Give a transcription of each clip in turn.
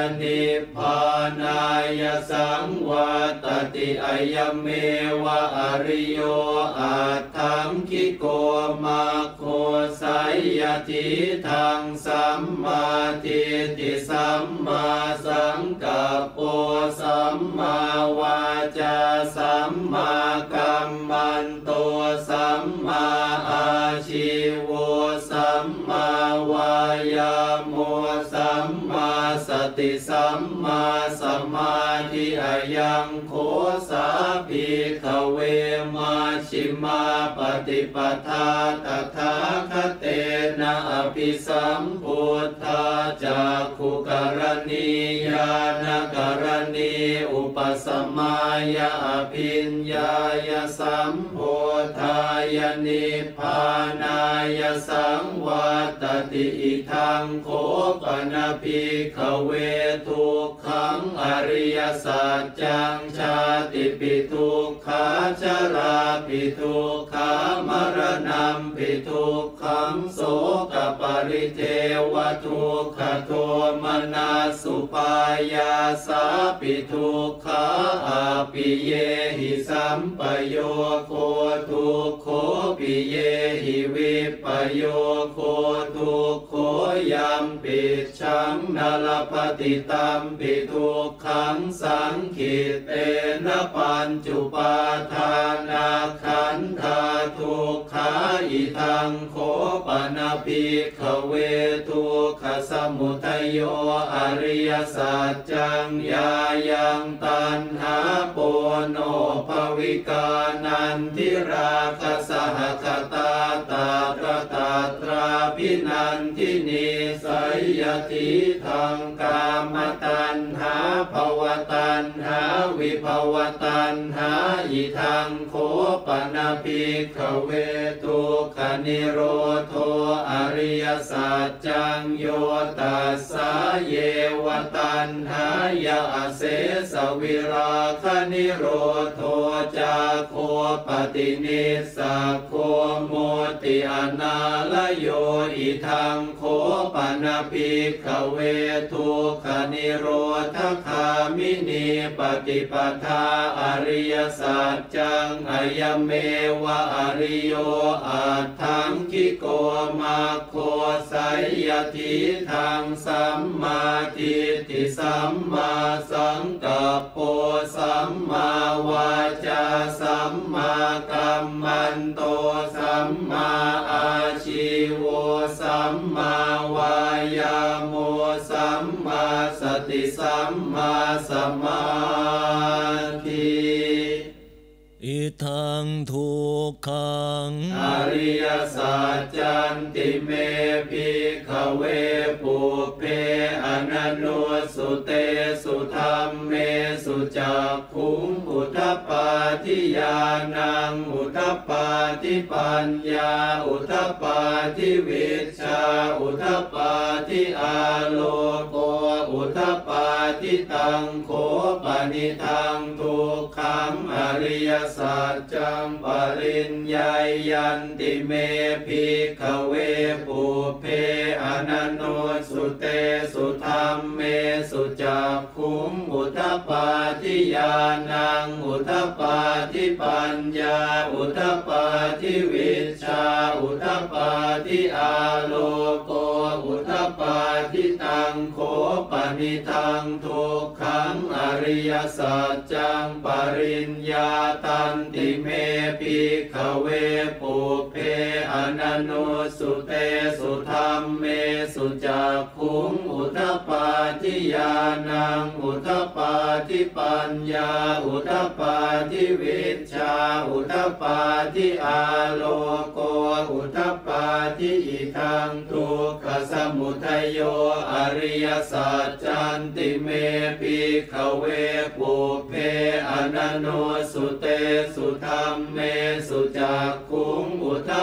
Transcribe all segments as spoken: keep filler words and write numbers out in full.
นิพพานายสังวัตติอายเมวะอริโยอัตถังคิโกมัคโคสัยยทิทังสัมมาทิฏฐิสัมมาสังกัปโปสัมมาวาจาสัมมากัมมันโตสัมมาอาชีโวสัมมาวายาโมสัมมาสติสัมมาสมาธิอายังโคสาภิกขเวมาชิมาปฏิปทาตถาคเตนะอภิสัมพุทธาจักขุกรณีญาณกรณีอุปสมายาอภิญญายสัมโพธายนิพพานายสังวัตติอิทังโคปนะภิกขเวทุกขังอริยสัจจังชาติปิทุกขาชราปิทุกขามรณะปิทุกขังโสกปริเทวทุกขโทมนัสสุปายาสาปิทุกขาอาปิเยหิสัมปโยโคทุกโขปิเยหิวิปโยโคทุกโขยัมปิชังนลปฏิตัมปิทุกขังสังขิตเตนะปัญจุปาทานาขันธาทุกขาอิทังโคปนะภิกขเวทุกขสมุทัยโยอริยสัจจังยายังตัณหาโปโนภวิกานันทิราคะสหคตาตาตระตาตราภินันทินิสัยยทิทังกามตัณหาภวตัณหาวิภวตัณหาอิทังโคปนะภิกขเวทุกขนิโรโธอริยสัจจังโยตัสสะเยวตัณหายาเสสวิราคนิโรโธจาโคปฏินิสสะโคโมติอนาลโยอิทังโคปนะภิกขเวทุกขนิโรธคามินีปฏิปทาอริยสัจจังอายเมวะอริโยอัตถังคิโกมัคโคสัยยทิทังสัมมาทิฏฐิสัมมาสังกัปโปสัมมาวาจาสัมมากัมมันโตสัมมาอาชีโวสัมมาวายาโมสัมมาสติสัมมาสมาธิอิทังทุกขังอริยสัจจันติเมภิกขเวปุเพอนันโนสุเตสุธัมเมสุจักขุงอุทปปาทิญาณังอุทปปาทิปัญญาอุทปปาทิวิชชาอุทปปาทิอาโลโกอุทปปาทิตังโขปนิทังทุกขังอริยสัจจังปริญญายันติเมภิกขเวปุเพอนันโนสุเตสุธัมเมสุจักขุงอุทปปาทิญาณังอุทปปาทิปัญญาอุทปปาทิวิชชาอุทปปาทิอาโลโกอุทปปาทิตังโขปนิทังทุกขังอริยสัจจังปริญญาตันติเมภิกขเวปุเพอนันโนสุเตสุธัมเมสุจักขุงอุทปปาทิญาณังอุทปปาทิปัญญาอุทปปาทิวิชชาอุทปปาทิอาโลโกอุทปปาทิอิทังทุกขสมุทัยโยอริยสัจจันติเมภิกขเวปุเพอนันโนสุเตสุธัมเมสุจักขุงอุทปปา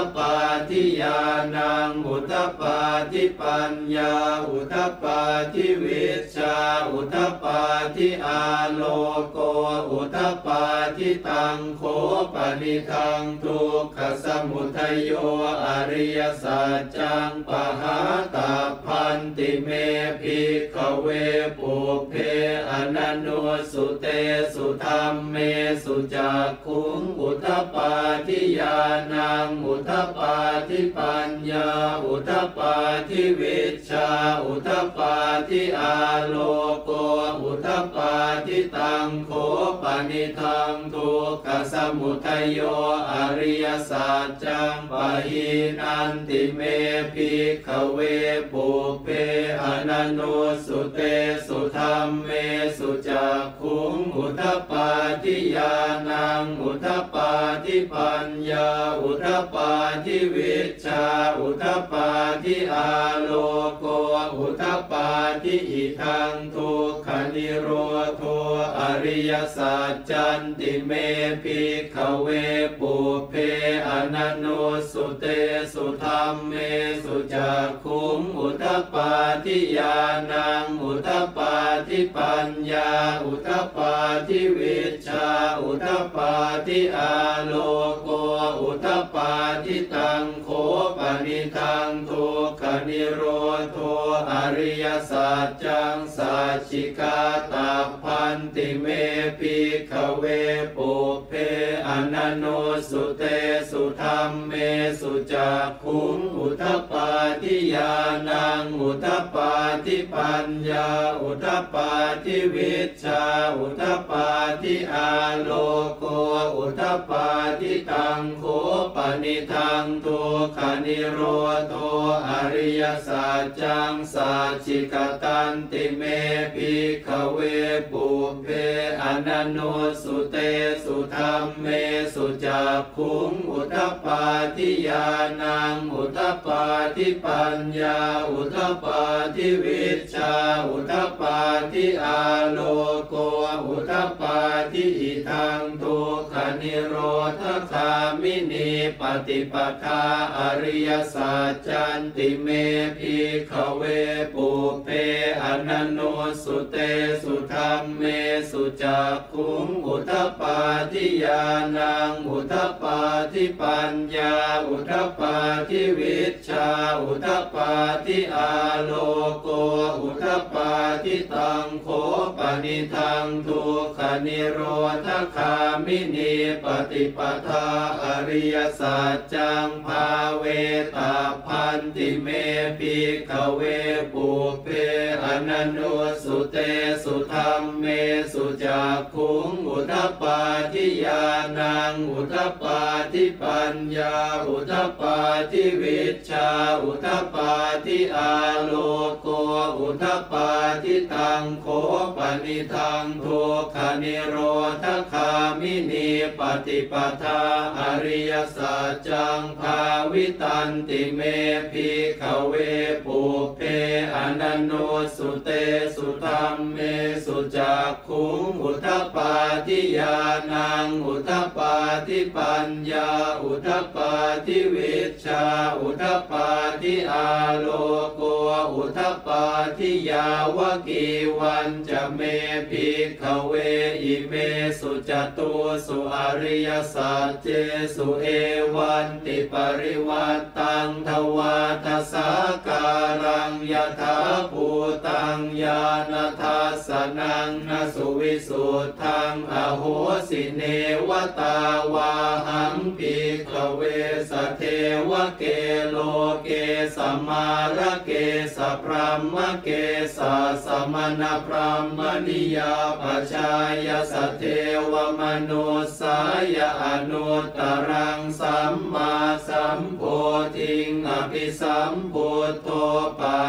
ทิญาณังอุทธัปปาทิปัญญาอุทธัปปาทิวิชชาอุทธัปปาทิอาโลโกอุทธัปปาทิตังโฆปนิทังทุกขสมุทัยโยอริยสัจจังปหาตาพันติเมภิกขเวปุเพอนันโนสุเตสุธรรมเมสุจักขุงอุทธัปปาทิญาณังอุทธัปปาทิปัญญาอุทธัปปาทิวิชชาอุทธัปปาทิอาโลโกอุทธัปปาทิตังโฆปนิทังทุกขสมุทัยโยอริยสัจจังปหินันติเมภิกขเวปุเพอนันโนสุเตสุธรรมเมสุจักขุงอุทธัปปาทิญาณังอุทธัปปาทิปัญญาอุทธัปปาทิวิชชาอุทธัปปาทิอาโลโกอุทธัปปาทิอิทังทุกขนิโรโธอริยสัจจันติเมภิกขเวปุเพอนันโนสุเตสุธรรมเมสุจักขุงอุทธัปปาทิญาณังอุทธัปปาทิปัญญาอุทธัปปาทิวิชชาอุทธัปปาทิอาโลโกอุทธัปปาทิตังโฆปนิทังทุกขนิโรโธอริยสัจจังสัจฉิกาตาพันติเมภิกขเวปุเพอนันโนสุเตสุธรรมเมสุจักขุงอุทธัปปาทิญาณังอุทธัปปาทิปัญญาอุทธัปปาทิวิชชาอุทธัปปาทิอาโลโกอุทธัปปาทิตังโฆปนิทังทุกขนิโรโธอริยสัจจังสัจฉิกตันติเมภิกขเวปุเพอนันโนสุเตสุธรรมเมสุจักขุงอุทธัปปาทิญาณังอุทธัปปาทิปัญญาอุทธัปปาทิวิชชาอุทธัปปาทิอาโลโกอุทธัปปาทิอิทังทุกขนิโรธคามินีปฏิปทาอริยสัจจันติเมภิกขเวปุเพอนันโนสุเตสุธรรมเมสุจักขุงอุทธัปปาทิญาณังอุทธัปปาทิปัญญาอุทธัปปาทิวิชชาอุทธัปปาทิอาโลโกอุทธัปปาทิตังโฆปนิทังทุกขนิโรธคามินีปฏิปทาอริยสัจจังภาเวตาพันติเมภิกขเวปุเพอนันโนสุเตสุธรรมเมสุจักขุงอุทธัปปาทิญาณังอุทธัปปาทิปัญญาอุทธัปปาทิวิชชาอุทธัปปาทิอาโลโกอุทธัปปาทิตังโฆปนิทังทุกขนิโรธคามินีปฏิปทาอริยสัจจังภาวิตันติเมภิกขเวปุเพอนันโนสุเตสุธรรมเมสุจักขุงอุทธัปปาทิญาณังอุทธัปปาทิปัญญาอุทธัปปาทิวิชชาอุทธัปปาทิอาโลโกอุทธัปปาทิยาวกีวันจะเมภิกขเวอิเมสุจตุสุอริยสัจเจสุเอวันติปริวัตตังทวาทสาการังยถาภูตังญาณทัสสนังนสุวิสุทธังอโหสิเนวตาวาหังภิกขเวสเทวเกโลเกสมาระเกสพรหมเกสสมณพรหมนิยาปชายสเทวมนุสายอนุตตรังสัมมาสัมโพธิงอภิสัมพุทโธปัจจา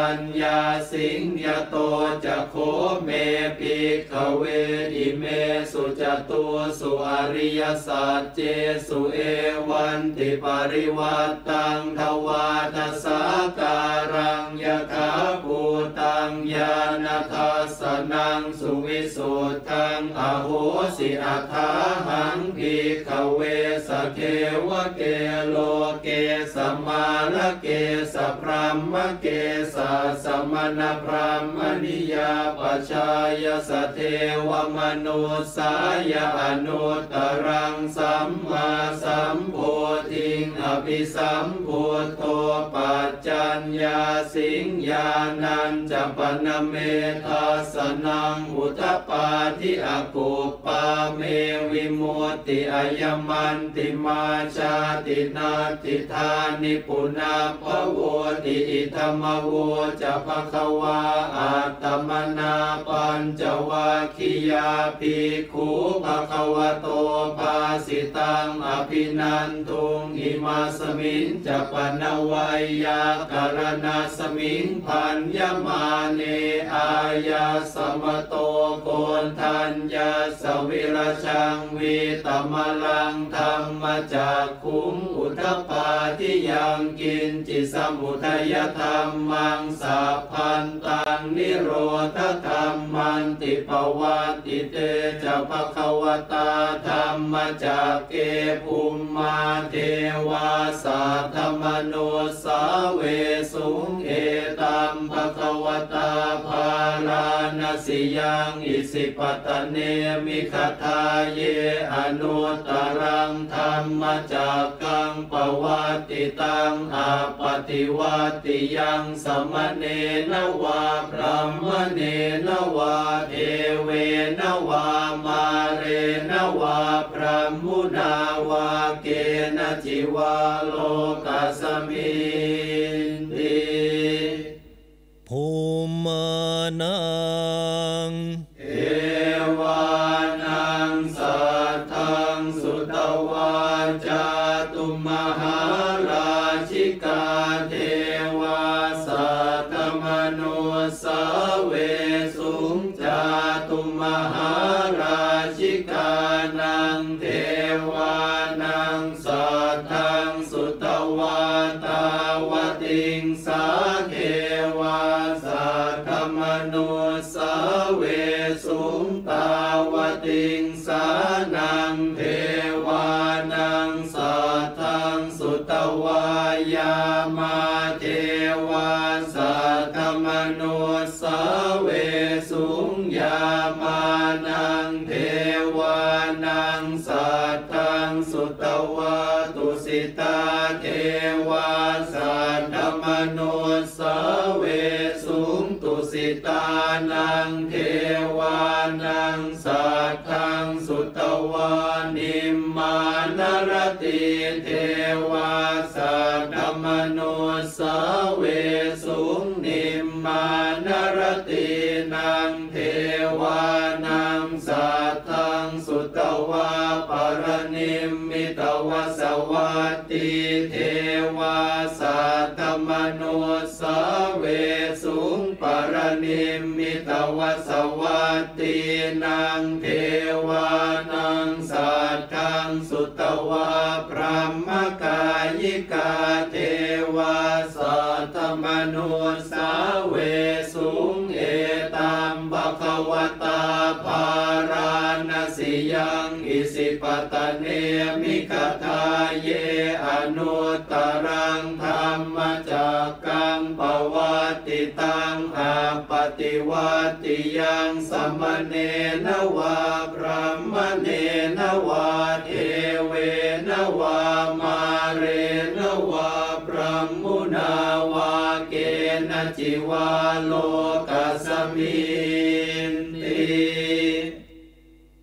ญญาสิงยโตจะโคเมภิกขเวอิเมสุจตุสุอริยสัจเจสุเอวันติปริวัตตังทวาทสาการังยถาภูตังญาณทัสสนังสุวิสุทธังอโหสิอัฏฐาหังภิกขเวสเทวเกโลเกสมาลเกสพรหมเกสสมณพรหมนิยาปชายสเทวมนุสายอนุตตรังสัมมาสัมโพธิงอภิสัมพุทโธปัจจัญญาสิงญาณัญจะปนเมทัสสนังอุทธปาทิอากุปปาเมวิมุตติอายมันติมาชาตินาติธานิปุนาภโวติอิธรรมโวจะภควาอัตตมนาปัญจวัคคียาภิกขุภควโตภาสิตังอภินันทุงอิมาสมิงจะปนวัยยาการณาสมิงพันยมาเนอายาสมโตโกนทัญญาสวิรชังวิตมลังธรรมจากขุงอุทธปาทิยังกินจิสมุทัยธรรมังสัพพันตังนิโรธธรรมันติปวัตติเตจะภควตาธรรมจากเกภูมิมาเทวาสัทธมโนสาเวสุงเอตัมภควตาภาราณสิยังอิสิปตเนมิคทาเยอนุตตรังธรรมจากกังปวัตติตังอาปฏิวัติยังสมเนนวาพระมเนนวาเทเวนวามาเรนวาพระมุนาวาเกณจิวาโลกัสมินติภูมานังเอวานังสัทธังสุตวาจาตุมหาราชิกาเทวาสัทธมโนสาเวสุงจาตุมหาราชิกานังเทวานังสัทธังสุตวาตาวติงสาเทวาสัทธมโนสาเวสุงตาวติงสานังเทวานังสัทธังสุตวายามาเทวาสัทธมโนสาเวสุงยามานังเทวานังสัทธังสุตวาตุสิตาเทวาสัทธมโนสาเวสุงตุสิตานังเทวานังสัทธังสุตวานิมมานรติเทวาสัทธมโนสาเวสุงนิมมานรตินังเทวานังสัทธังสุตวาปรนิมมิตวสวัตติเทวาสัทธมโนสาเวสุงปรนิมมิตวสวัตตินังเทวานังสัทธังสุตวาพระมกายิกาเทวาสัทธมโนสาเวสุงเอตัมภควตาภาราณสิยังอิสิปตเนมิคทาเยอนุตตรังธรรมจากกังปวัตติตังอาปฏิวัติยังสมเนนวาพระมเนนวาเทเวนวามาเรนวาพระมุนาวาเกณจิวาโลกัสมินติอิ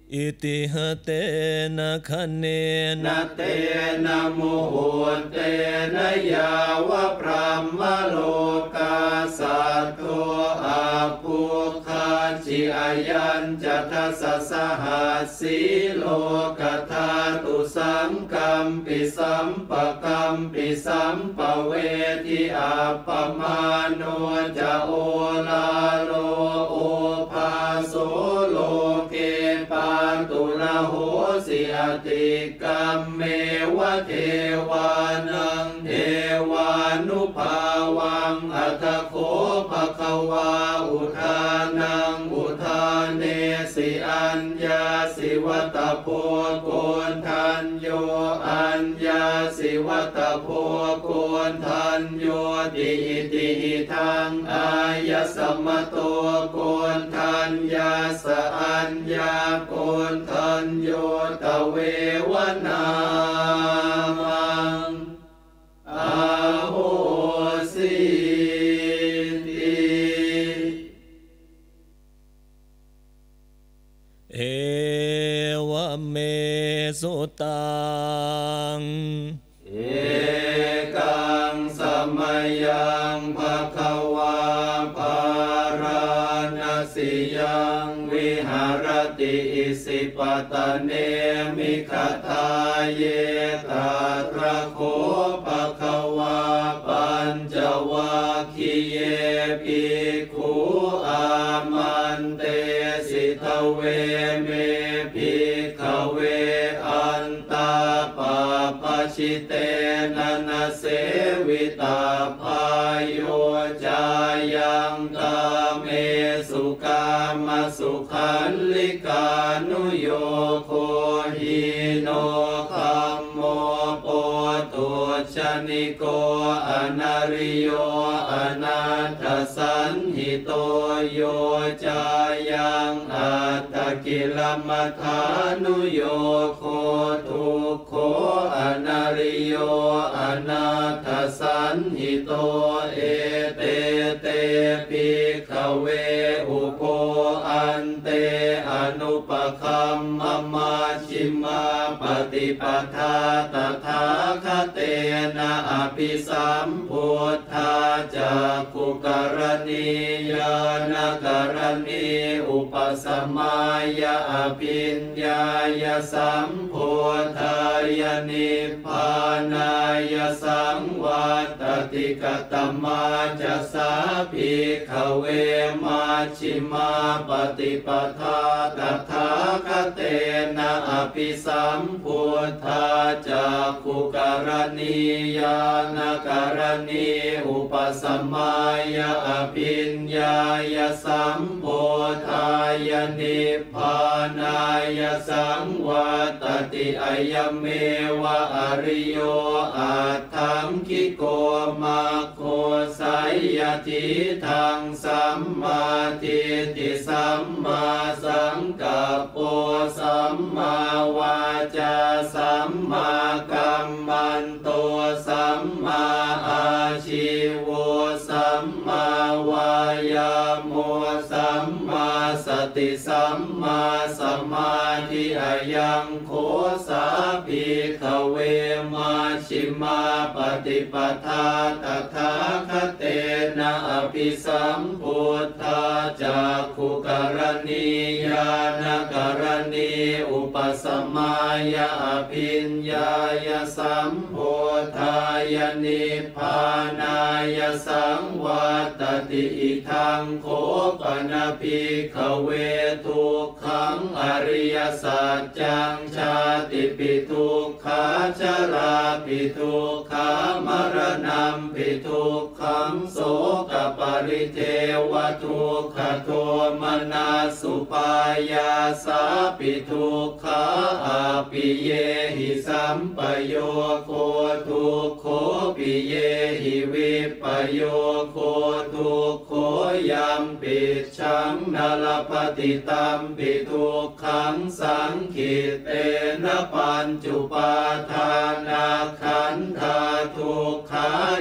ติหเตนะคะเนนะเตนะมุหุเตนะยาวะพรหมโลกาสัตโตอาภูคาจิอายัญจัตสัสหัสสีโลกธาตุสังกัมปิสัมปะกัมปิสัมปเวทิอาปมาโนจะโอลาโลโอภาโสโลเกปาตุระโหสิอติกัมเมวะเทวานังเทวานุภาวังอัตโคภควาอุทานังอุทานเนสิอัญญาสิวัตโพโกนทันโยอัญญาสิวัตโพโกนทันโยติอิติหิทังอายสมโตโกนทันยาสอัญญาโกนทันโยตเววนามังอาโหสิติเอวเมสุตังเอกังสมัยยังภควาภารณสิยังวิหารติอิสิปตเนมิขทาเยตาตระโคภควาปัญจวัคคีเยภิกขุอามันเตสิทเวเมภิกขเวอันตาปาปชิเตนะนะเสวิตาพายโยจายังกาเมสุกามสุขันลิกานุโยโคหิโนคัมโมโปตุชนิโกอนาริโยอนาถสันหิโตโยจายังอัตตกิลมัฏฐานุโยโคทุกโขอนาริโยอนาถสันหิโตเอเตเตภิกขเวอุโปอันเตอนุปคัมมมาชิมาปฏิปทาตถาคเตนะอภิสัมพุทธาจักขุกรณียานกรณีอุปสมัยอภิญญายสัมพุทธายนิพพานายสังวัตติกตมาจะสาภิกขเวมาชิมาปฏิปทาตถาคเตนะอภิสัมพุทธาจักขุกรณียานกรณีอุปสมัยอภิญญายสัมพุทธายนิพพานายสังวัตติอายเมวะอริโยอาทังคิโกมาโคสัยยทิทังสัมมาทิฏฐิสัมมาสังกัปโปสัมมาวาจาสัมมากัมมันโตสัมมาอาชีโวสัมมาวายาโมสัมมาสติสัมมาสมาธิอายังโคสาภิกขเวมาชิมาปฏิปทาตถาคเตนะอภิสัมพุทธาจักขุกรณียานกรณีอุปสมัยอภิญญายสัมพุทธายนิพพานายสังวัตติอิทังโคปนะภิกขเวทุกขังอริยสัจจังชาติปิทุกขาชราปิทุกขามรณะปิทุกขังโสกปริเทวทุกขโทมนัสสุปายาสาปิทุกขาอาปิเยหิสัมปโยโคทุกโขปิเยหิวิปโยโคทุกโขยัมปิชังนาลปฏิตัมปิทุกขังสังขิเตนะปัญจุปาทานาขันธาทุกขา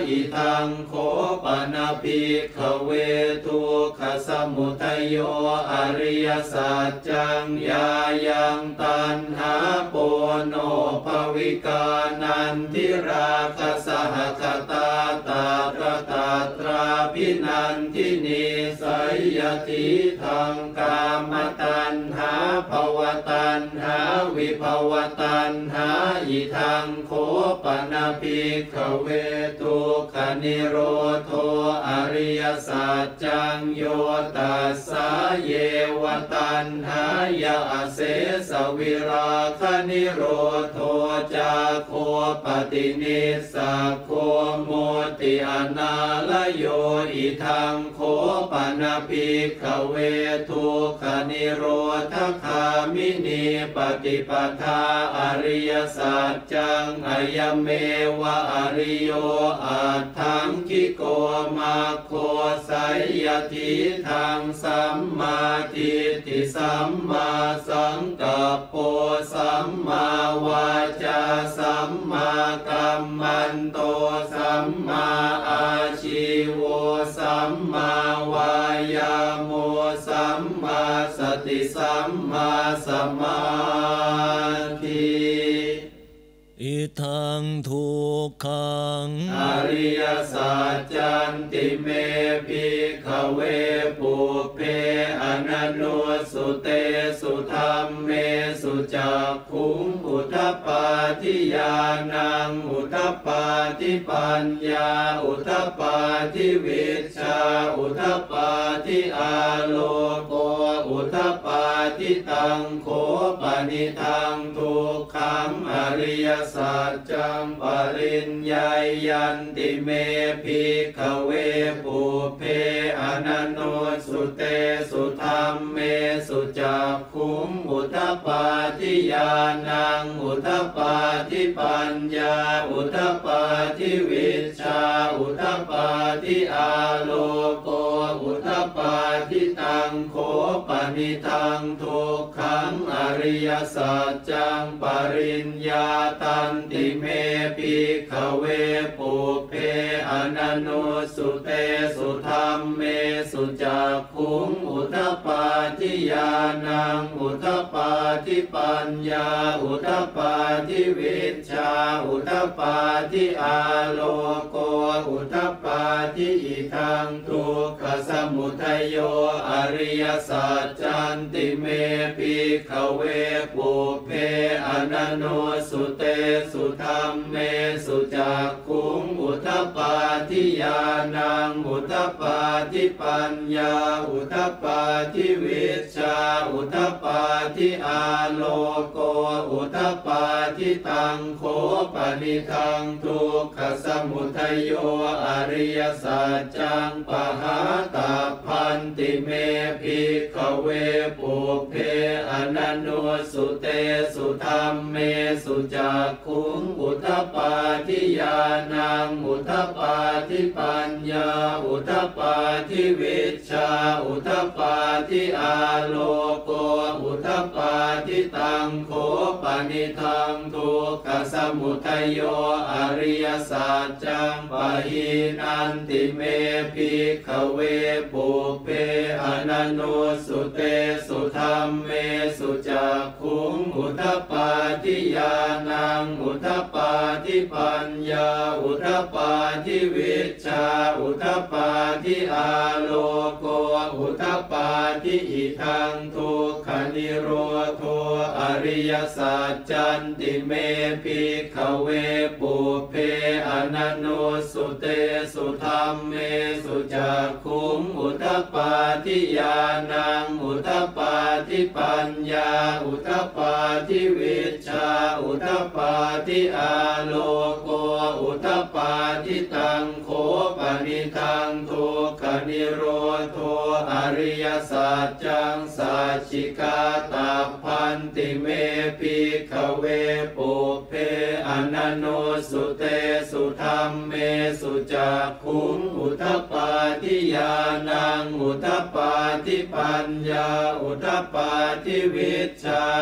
อิทังโคปนาภิกขเวทุกขสมุทัยโยอริยสัจจังยายังตัณหาโปโนภวิกานันทิราคะสหคตาตาตระตาตราพินันทินิสัยยติทังกามตัณหาภวตัณหาวิภวตัณหาอิทังโคปนาภิกขเวทุกขนิโรโธอริยสัจจังโยตัสสะเยวตัณหายาเสสวิราคนิโรโธจาโคปฏินิสสะโคโมติอนาลโยอิทังโคปนาภิกขเวทุกขนิโรธคามินีปฏิปทาอริยสัจจังอายเมวะอริโยอัตถังคิโกมาโคสัยยทิทังสัมมาทิฏฐิสัมมาสังกัปโปสัมมาวาจาสัมมากัมมันโตสัมมาอาชีโวสัมมาวายาโมสัมมาสติสัมมาสมาธิอิทังทุกขังอริยสัจจันติเมภิกขเวปุเพอนันโนสุเตสุธรรมเมสุจักขุงอุทปปาทิญาณังอุทปปาทิปัญญาอุทปปาทิวิชชาอุทปปาทิอาโลโกอุทปปาทิตังโคปนิทังทุกขังอริยสัจจังปริญญายันติเมภิกขเวปุเพอนันโนสุเตสุธรรมเมสุจักขุงอุทปปาทิญาณังอุทปปาทิปัญญาอุทปปาทิวิชชาอุทปปาทิอาโลโกอุทปปาทิตังโคปนิทังทุกขังอริยสัจจังปริญญาตันติเมภิกขเวปุเพอนันโนสุเตสุธรรมเมสุจักขุงอุทปปาทิญาณังอุทปปาทิปัญญาอุทปปาทิวิชชาอุทปปาทิอาโลโกอุทปปาทิอิทังทุกขสมุทัยโยอริยสัจจันติเมภิกขเวปุเพอนันโนสุเตสุธรรมเมสุจักขุงอุทปปาทิญาณังอุทปปาทิปัญญาอุทปปาทิวิชชาอุทปปาทิอาโลโกอุทปปาทิตังโคปนิทังทุกขสมุทัยโยอริยสัจจังปหาตาพันติเมภิกขเวปุเพอนันโนสุเตสุธรรมเมสุจักขุงอุทปปาทิญาณังอุทปปาทิปัญญาอุทปปาทิวิชชาอุทปปาทิอาโลโกอุทปปาทิตังโคปนิทังทุกขสมุทัยโยอริยสัจจังปหินันติเมภิกขเวปุเพอนันโนสุเตสุธรรมเมสุจักขุงอุทปปาทิญาณังอุทปปาทิปัญญาอุทปปาทิวิชชาอุทปปาทิอาโลโกอุทปปาทิอิทังทุกขนิโรโธอริยสัจจันติเมภิกขเวปุเพอนันโนสุเตสุธรรมเมสุจักขุงอุทปปาทิญาณังอุทปปาทิปัญญาอุทปปาทิวิชชาอุทปปาทิอาโลโกอุทปปาทิตังโคปนิทังทุกขนิโรโธอริยสัจจังสัจฉิกาตาพันติเมภิกขเวปุเพอนันโนสุเตสุธรรมเมสุจักขุงอุทปปาทิญาณังอุทปปาทิปัญญาอุทปปาทิวิชชาอุท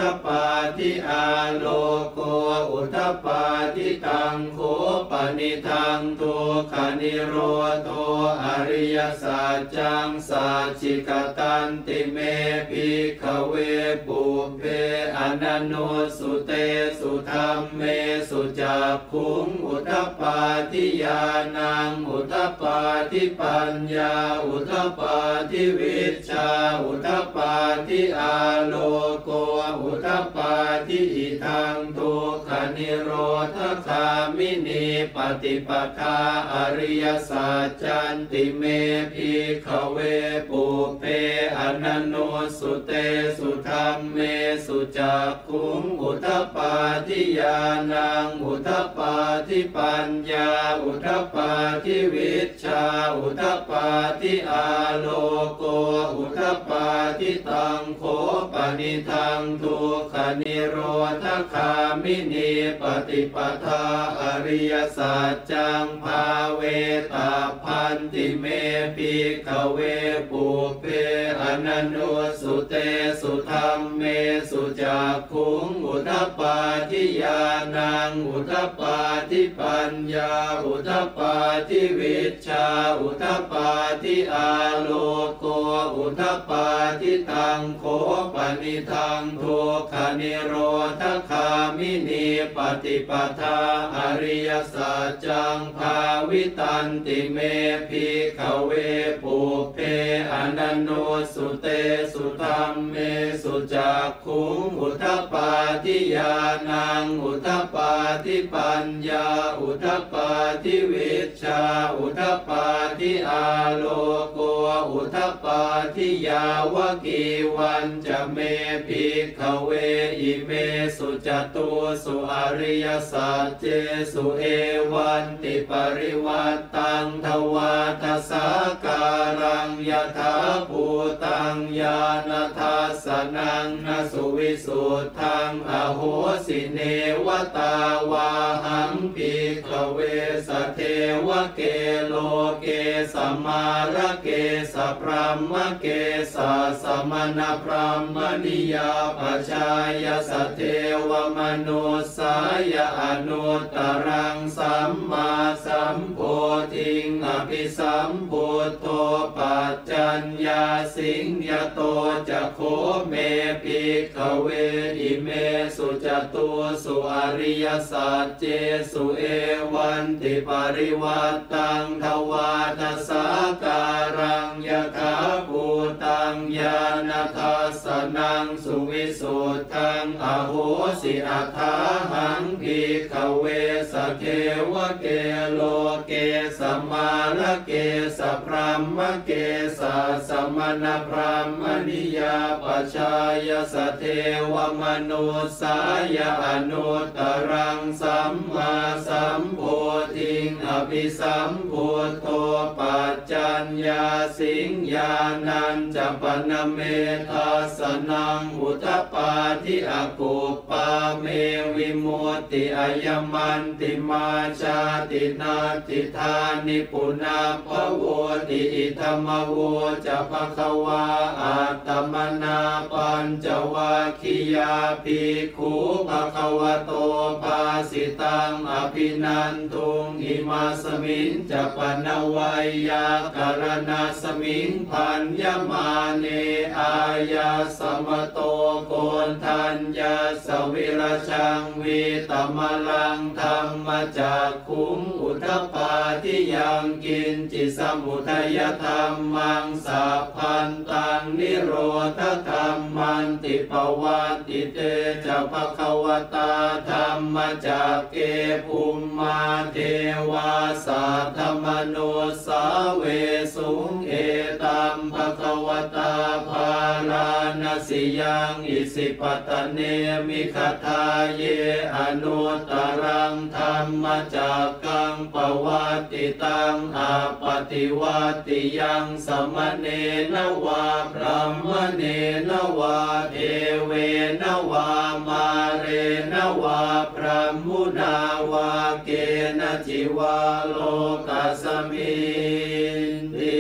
ปาทิอาโลโกอุทธัปปาทิตังโคปนิทังทุกขนิโรโธอริยสัจจังสัจจิกตันติเมภิกขเวปุเพอนันโนสุเตสุธรรมเมสุจักขุงอุทธัปปาทิญาณังอุทธัปปาทิปัญญาอุทธัปปาทิวิชชาอุทธัปปาทิอาโลโกอุทธัปปาทิอิทังทุกขนิโรธคามินีปฏิปทาอริยสัจจันติเมภิกขเวปุเพอนันโนสุเตสุธรรมเมสุจักขุงอุทธัปปาทิญาณังอุทธัปปาทิปัญญาอุทธัปปาทิวิชชาอุทธัปปาทิอาโลโกอุทธัปปาทิตังโคปนิทังทุกขนิโรธคามินีปฏิปทาอริยสัจจังภาเวตาพันติเมภิกขเวปุเพอนันโนสุเตสุธรรมเมสุจักขุงอุทธัปปาทิญาณังอุทธัปปาทิปัญญาอุทธัปปาทิวิชชาอุทธัปปาทิอาโลโกอุทธัปปาทิตังโคปนิทังทุกขนิโรธคามินีปฏิปทาอริยสัจจังภาวิตันติเมภิกขเวปุเพอนันโนสุเตสุธรรมเมสุจักขุงอุทธัปปาทิญาณังอุทธัปปาทิปัญญาอุทธัปปาทิวิชชาอุทธัปปาทิอาโลโกอุทธัปปาทิยาวกีวันจะเมภิกขเวอิเมสุจตุสุอริยสัจเจสุเอวันติปริวัตตังทวาทสาการังยถาภูตังญาณทัสสนังนสุวิสุทธังอโหสิเนวตาวาหังภิกขเวสเทวเกโลเกสมาระเกสพรหมเกสสมณพรหมนิยาปชายสเทวมนุสายอนุตตรังสัมมาสัมโพธิงอภิสัมพุทโธปัจจัญญาสิงยโตจะโคเมภิกขเวอิเมสุจตุสุอริยสัจเจสุเอวันติปริวัตตังทวาทสาการังยถาภูตังญาณทัสสนังสุวิสุทธังอโหสิอัฏฐาหังภิกขเวสเทวเกโลเกสมาระเกสพรหมเกสสมณพรหมนิยาปชายสเทวมนุสายอนุตตรังสัมมาสัมโพธิงอภิสัมพุทโธปัจจัญญาสิงญาณัญจปนเมทัสสนังอุทธัปปาทิอกุปปาเมวิมุตติอายมันติมาชาตินาติธานิปุนาภโวติอิธรรมโวจะภควาอัตตมนาปัญจวัคคียาภิกขุภควโตภาสิตังอภินันทุงอิมาสมิงจะปนวัยยาการณาสมิงพันยมาเนอายาสมโตโกนทัญญาสวิรชังวิตมลังธรรมจากขุงอุทธัปปาทิยังกินจิสมุทัยธรรมังสัพพันตังนิโรธธรรมันติปวัตติเตจะภควตาธรรมจากเกภูมิมาเทวาสัทธมโนสาเวสุงเอตัมภควตาภาลานาสิยังอิสิปตเนมิคทาเยอนุตตรังธรรมจากกังปวัตติตังอาปฏิวัติยังสมเนนวาพระมเนนวาเทเวนวามาเรนวาพระมุนาวาเกณจิวาโลกัสมินติ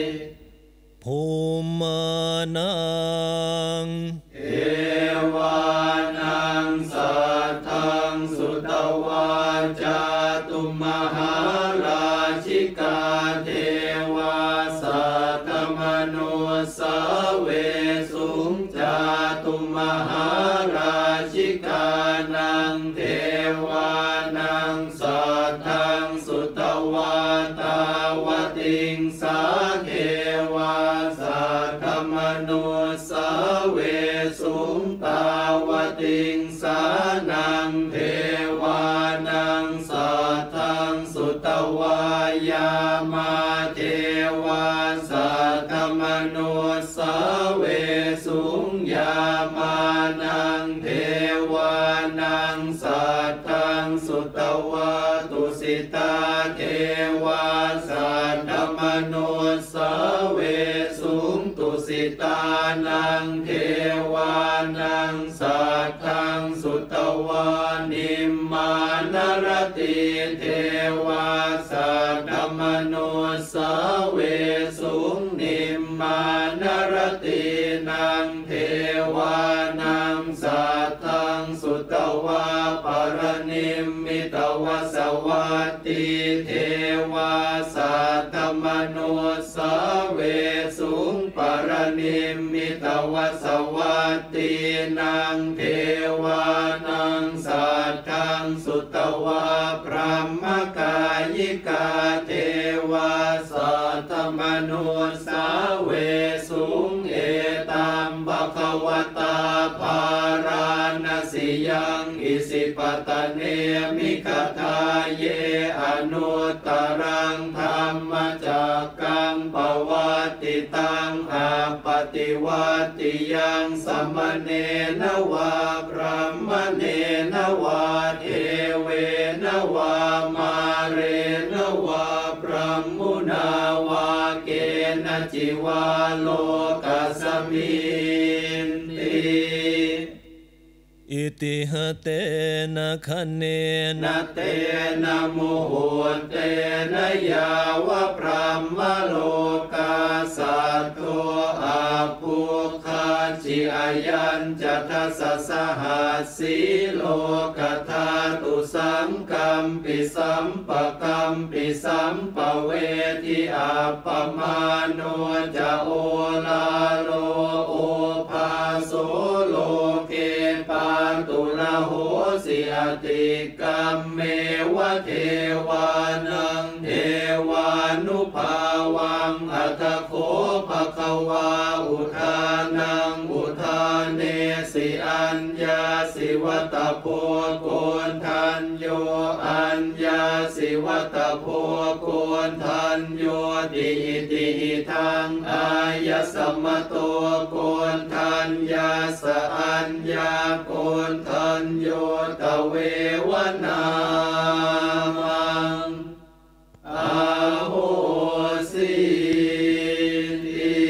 ภูมานังเอวาเทวานังสัทธังสุตวาตาวติงสาเทวาสัทธมนุสาเวสุงตาวติงสานังเทวานังสัทธังสุตวายามาเทวาสัทธมนุสาเวสุงยามานังเทวานังสัทธังสุตวาตุสิตาเทวาสัทธมนุสาเวสุงตุสิตานังเทวานังสัทธังสุตวานิมมานรติเทวาสัทธมนุสาเวสุงนิมมานรตินังเทวานังสัทธังสุตวาปรนิมมิตวสวัตติเทวาสัทธมนุสาเวสุงปรนิมมิตวสวัตตินังเทวานังสัทธังสุตวาพระมกายิกาเทวาสัทธมนุสาเวสุงเอตัมภควตาภาราณสิยังอิสิปตเนมิคทาเยอนุตตรังธรรมจักกังปวัตติตังอาปฏิวัติยังสัมมเนนวาพระมเนนวาเทเวนวามาเรนวาพระมุนาวาเกณจิวาโลกัสมินติอิติหะเตนะคะเนนะเตนะมุหุเตนะยาวะพระมโลกาสัตโตอาภูคาจิอายัญจัตสัสหัสสีโลกธาตุสังกัมปิสัมปะกัมปิสัมปะเวทิอาปมาโนจะโอลาโลโอภาโสโลเกปาตุระโหสิอติกัมเมวะเทวานังเทวานุภาวังอัตโคภควาอุทานังอุทานเนสิอัญญาสิวัตโพโกนทันโยอัญญาสิวัตโพโกนทันโยติติทังอายสมโตโกนทันยาสอัญญาโกนทันโยตเววนามังอาโหสิติ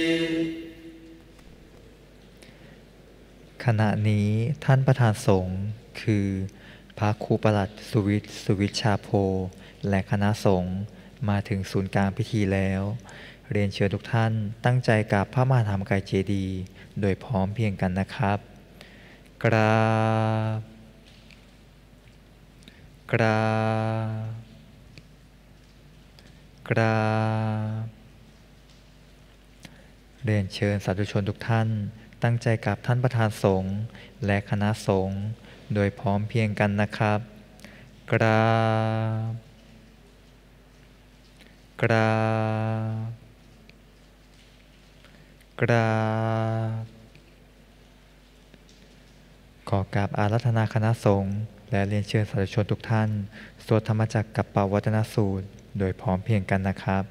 ขณะนี้ท่านประธานสงฆ์คือพระครูประหลัดสุวิทย์สุวิชชาโพและคณะสงฆ์มาถึงศูนย์กลางพิธีแล้วเรียนเชิญทุกท่านตั้งใจกราบพระมหาธรรมกายเจดีย์โดยพร้อมเพรียงกันนะครับกราบกราบกราบเรียนเชิญสาธุชนทุกท่านตั้งใจกราบท่านประธานสงฆ์และคณะสงฆ์โดยพร้อมเพรียงกันนะครับกราบกราบกราบขอกราบอาราธนาคณะสงฆ์และเรียนเชิญสาธุชนทุกท่านสวดธรรมจักรกัปปวัตนสูตรโดยพร้อมเพรียงกันนะครับ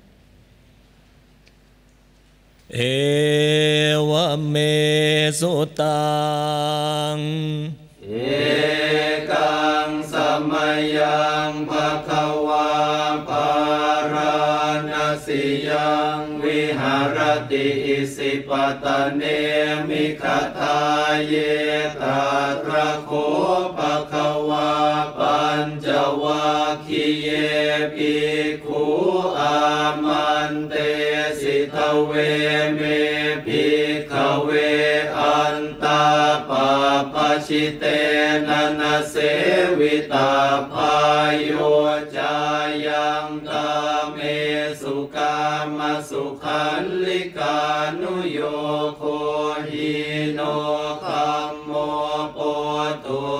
เอวเมสุตังเอกังสมัยยังภควาภาราณสิยังวิหารติอิสิปตเนมิคทาเยตาตระโคภควาปัญจวัคคีเยภิกขุอามันเตสิทเวเมภิกขเวอันตาปาปชิเตนะนะเสวิตาภายโยจายังกาเมสุกามสุขันลิกานุโยโคหิโนคัมโมโปตุช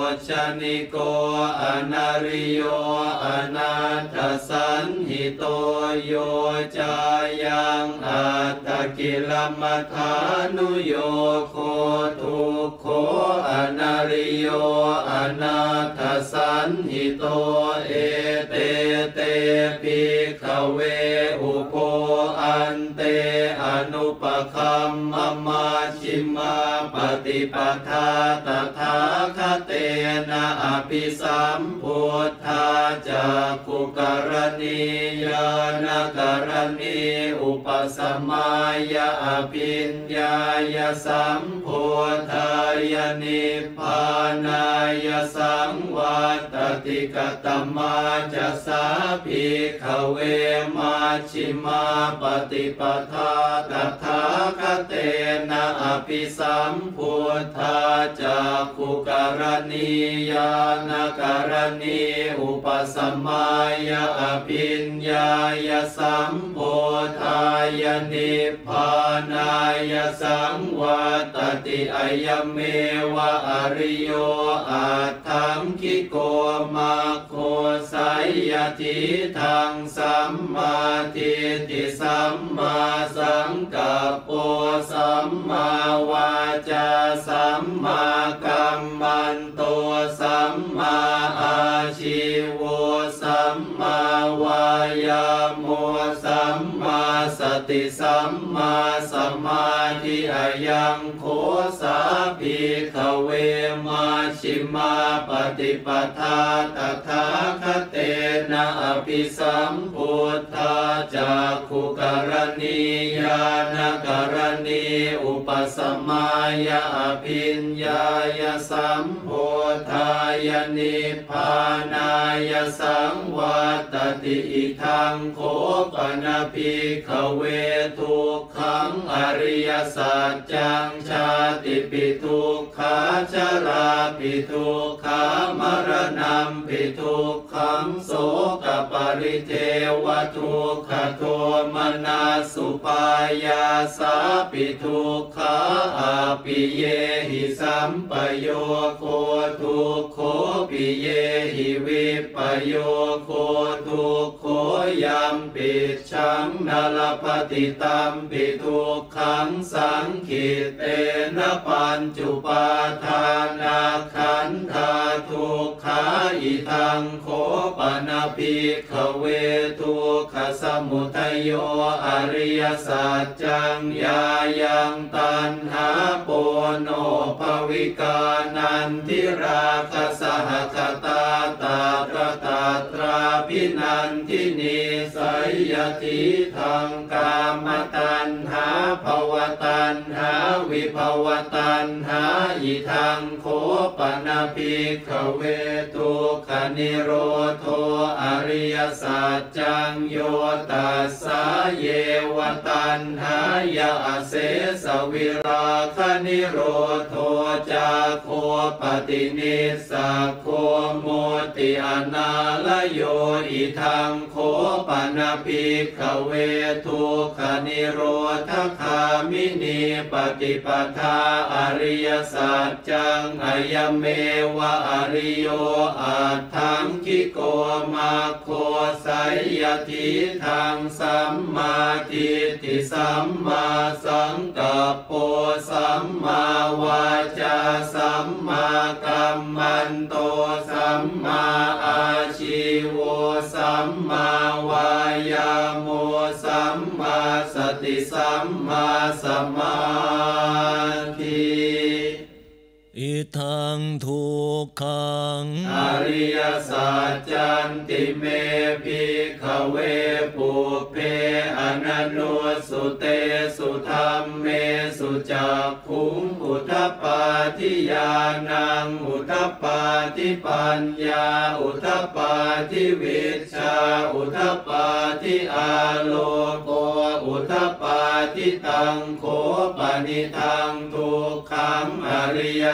นิโกอนาริโยอนาถสันหิโตโยจายังอัตตกิลมัฏฐานุโยโคทุกโขอนาริโยอนาถสันหิโตเอเตเตภิกขเวอุโภอันเตอนุปคัมมมาชิมาปฏิปทาตถาคเตนะอภิสัมพุทธาจักขุกรณียานกรณีอุปสมัยอภิญญายสัมพุทธายนิพพานายสังวัตติกตมาจะสาภิกขเวมาชิมาปฏิปทาตถาคเตนะอภิสัมพุทธาจักขุกรณียานกรณีอุปสมัยอภิญญายสัมพุทธายนิพพานายสังวัตติอายเมวะอริโยอัตถังคิโกมาโคสัยยทิทังสัมมาทิฏฐิสัมมาสังกัปโปสัมมาวาจาสัมมากัมมันโตสัมมาอาชีโวสัมมาวายาโมสัมมาสติสัมมาสมาธิอายังโคสาภิกขเวมาชิมาปฏิปทาตถาคเตนะอภิสัมพุทธาจักขุกรณียานกรณีอุปสมัยอภิญญายสัมพุทธายนิพพานายสังวัตติอิทังโคปนะภิกขเวทุกขังอริยสัจจังชาติปิทุกขาชราปิทุกขามรณะปิทุกขังโสกปริเทวทุกขโทมนัสสุปายาสาปิทุกขาอาปิเยหิสัมปโยโคทุกโขปิเยหิวิปโยโคทุกโขยัมปิชังนาลปฏิตัมปิทุกขังสังขิเตนะปัญจุปาทานาขันธาทุกขาอิทังโคปนะภิกขเวทุกขสมุทัยโยอริยสัจจังยายังตัณหาโปโนภวิกานันทิราคสหคตาตาตระตาตราภินันทินีสัยยทิทังกามตัณหาภวตัณหาวิภวตัณหาอิทังโคปนะภิกขเวทุกขนิโรโธอริยสัจจังโยตัสสะเยวตัณหายาเสสวิราคนิโรโธจาโคปฏินิสสะโคโมติอนาลโยอิทังโคปนะภิกขเวทุกขนิโรธคามินีปฏิปทาอริยสัจจังอายเมวะอริโยอัตถังคิโกมาโคสัยยทิทังสัมมาทิฏฐิสัมมาสังกัปโปสัมมาวาจาสัมมากัมมันโตสัมมาอาชีโวสัมมาวายาโมสัมมาสติสัมมาสมาธิอิทังทุกขังอริยสัจจันติเมภิกขเวปุเพอนันโนสุเตสุธัมเมสุจักขุงอุทธัปปาทิญาณังอุทธัปปาทิปัญญาอุทธัปปาทิวิชชาอุทธัปปาทิอาโลโกอุทธัปปาทิตังโขปนิทังทุกขังอริยสั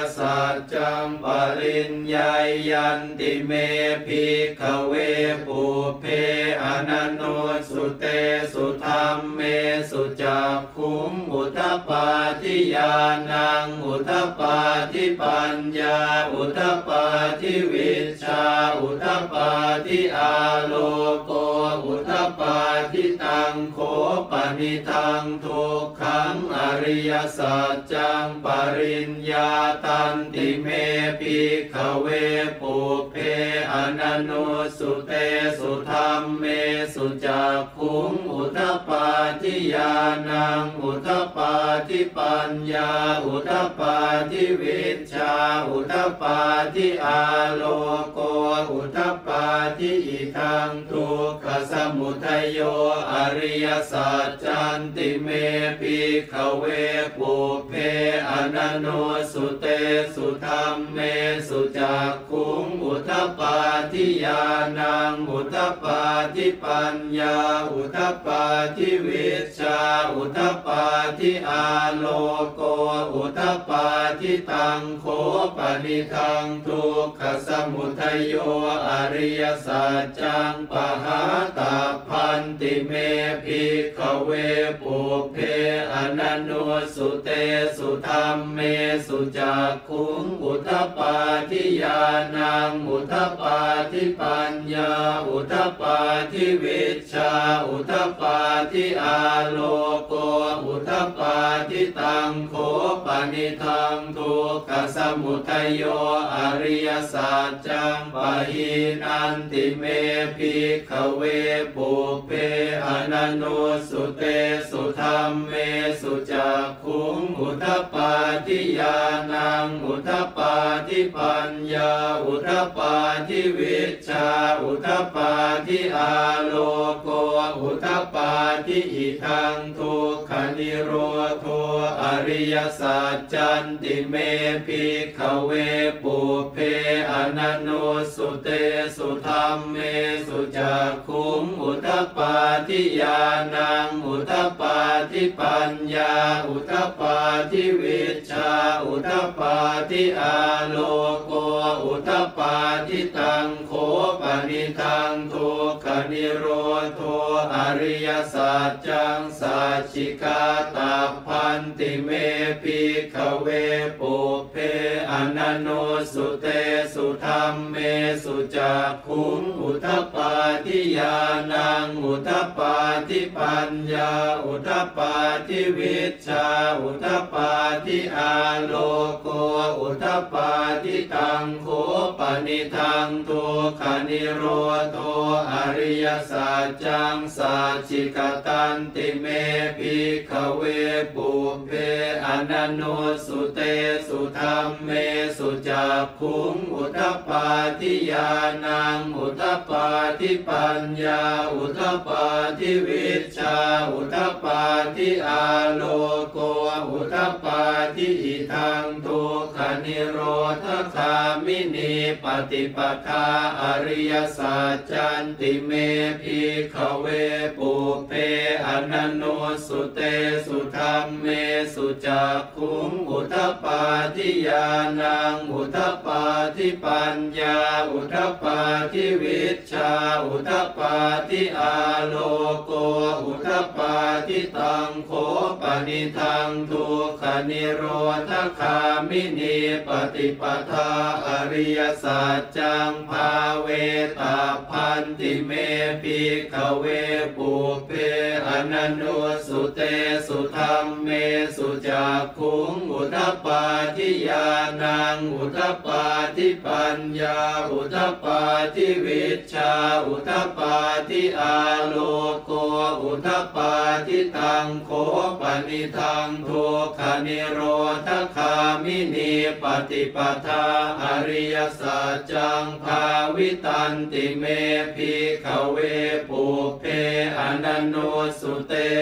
สัจจังปริญญายันติเมภิกขเวปุเพอนันโนสุเตสุธรรมเมสุจักขุงอุทธปาทิญาณังอุทธปาทิปัญญาอุทธปาทิวิชชาอุทธปาทิอาโลโกอุทธปาทิตังโขปนิทังทุกขังอริยสัจจังปริญญาตันติเมภิกขเวปุเพอนันโนสุเตสุธรรมเมสุจักขุงอุทธปาทิญาณังอุทธปาทิปัญญาอุทธปาทิวิชชาอุทธปาทิอาโลโกอุทธปาทิอิทังทุกขสมุทัยโยอริยสัจจันติเมภิกขเวปุเพอนันโนสุเตสุธรรมเมสุจักขุงอุทธปาทิญาณังอุทธปาทิปัญญาอุทธปาทิวิชชาอุทธปาทิอาโลโกอุทธปาทิตังโขปนิทังทุกขสมุทัยโยอริยสัจจังปหาตาพันติเมภิกขเวปุเพอนันโนสุเตสุธรรมเมสุจักขุงอุทธปาทิญาณังอุทธปาทิปัญญาอุทธปาทิวิชชาอุทธปาทิอาโลโกอุทธปาทิตังโขปนิทังทุกขสมุทัยโยอริยสัจจังปหินันติเมภิกขเวปุเพอนันโนสุเตสุธรรมเมสุจักขุงอุทธปาทิญาณังอุทธปาทิปัญญาอุทธปาทิวิชชาอุทธปาทิอาโลโกอุทธปาทิอิทังทุกขนิโรโธอริยสัจจันติเมภิกขเวปุเพอนันโนสุเตสุธรรมเมสุจักขุงอุทธปาทิญาณังอุทธปาทิปัญญาอุทธปาทิวิชชาอุทธปาทิอาโลโกอุทธปาทิตังโขปนิทังทุกขนิโรโธอริยสัจจังสัจฉิกาตาพันติเมภิกขเวปุเพอนันโนสุเตสุธรรมเมสุจักขุงอุทธปาทิญาณังอุทธปาทิปัญญาอุทธปาทิวิชชาอุทธปาทิอาโลโกอุทธปาทิตังโขปนิทังทุกขนิโรโธอริยสัจจังสัจฉิกตันติเมภิกขเวปุเพอนันโนสุเตสุธรรมเมสุจักขุงอุทธปาทิญาณังอุทธปาทิปัญญาอุทธปาทิวิชชาอุทธปาทิอาโลโกอุทธปาทิอิทังทุกขนิโรธคามินีปฏิปทาอริยสัจจันติเมภิกขเวปุเพอนันโนสุเตสุธรรมเมสุจักขุงอุทธปาทิญาณังอุทธปาทิปัญญาอุทธปาทิวิชชาอุทธปาทิอาโลโกอุทธปาทิตังโขปนิทังทุกขนิโรธคามินีปฏิปทาอริยสัจจังภาเวตาพันติเมภิกขเวปุเพอนันโนสุเตสุธรรมเมสุจักขุงอุทธปาทิญาณังอุทธปาทิปัญญาอุทธปาทิวิชชาอุทธปาทิอาโลโกอุทธปาทิตังโขปนิทังทุกขนิโรธคามินีปฏิปทาอริยสัจจังภาวิตันติเมภิกขเวปุเพอนันโนสุเตสุธร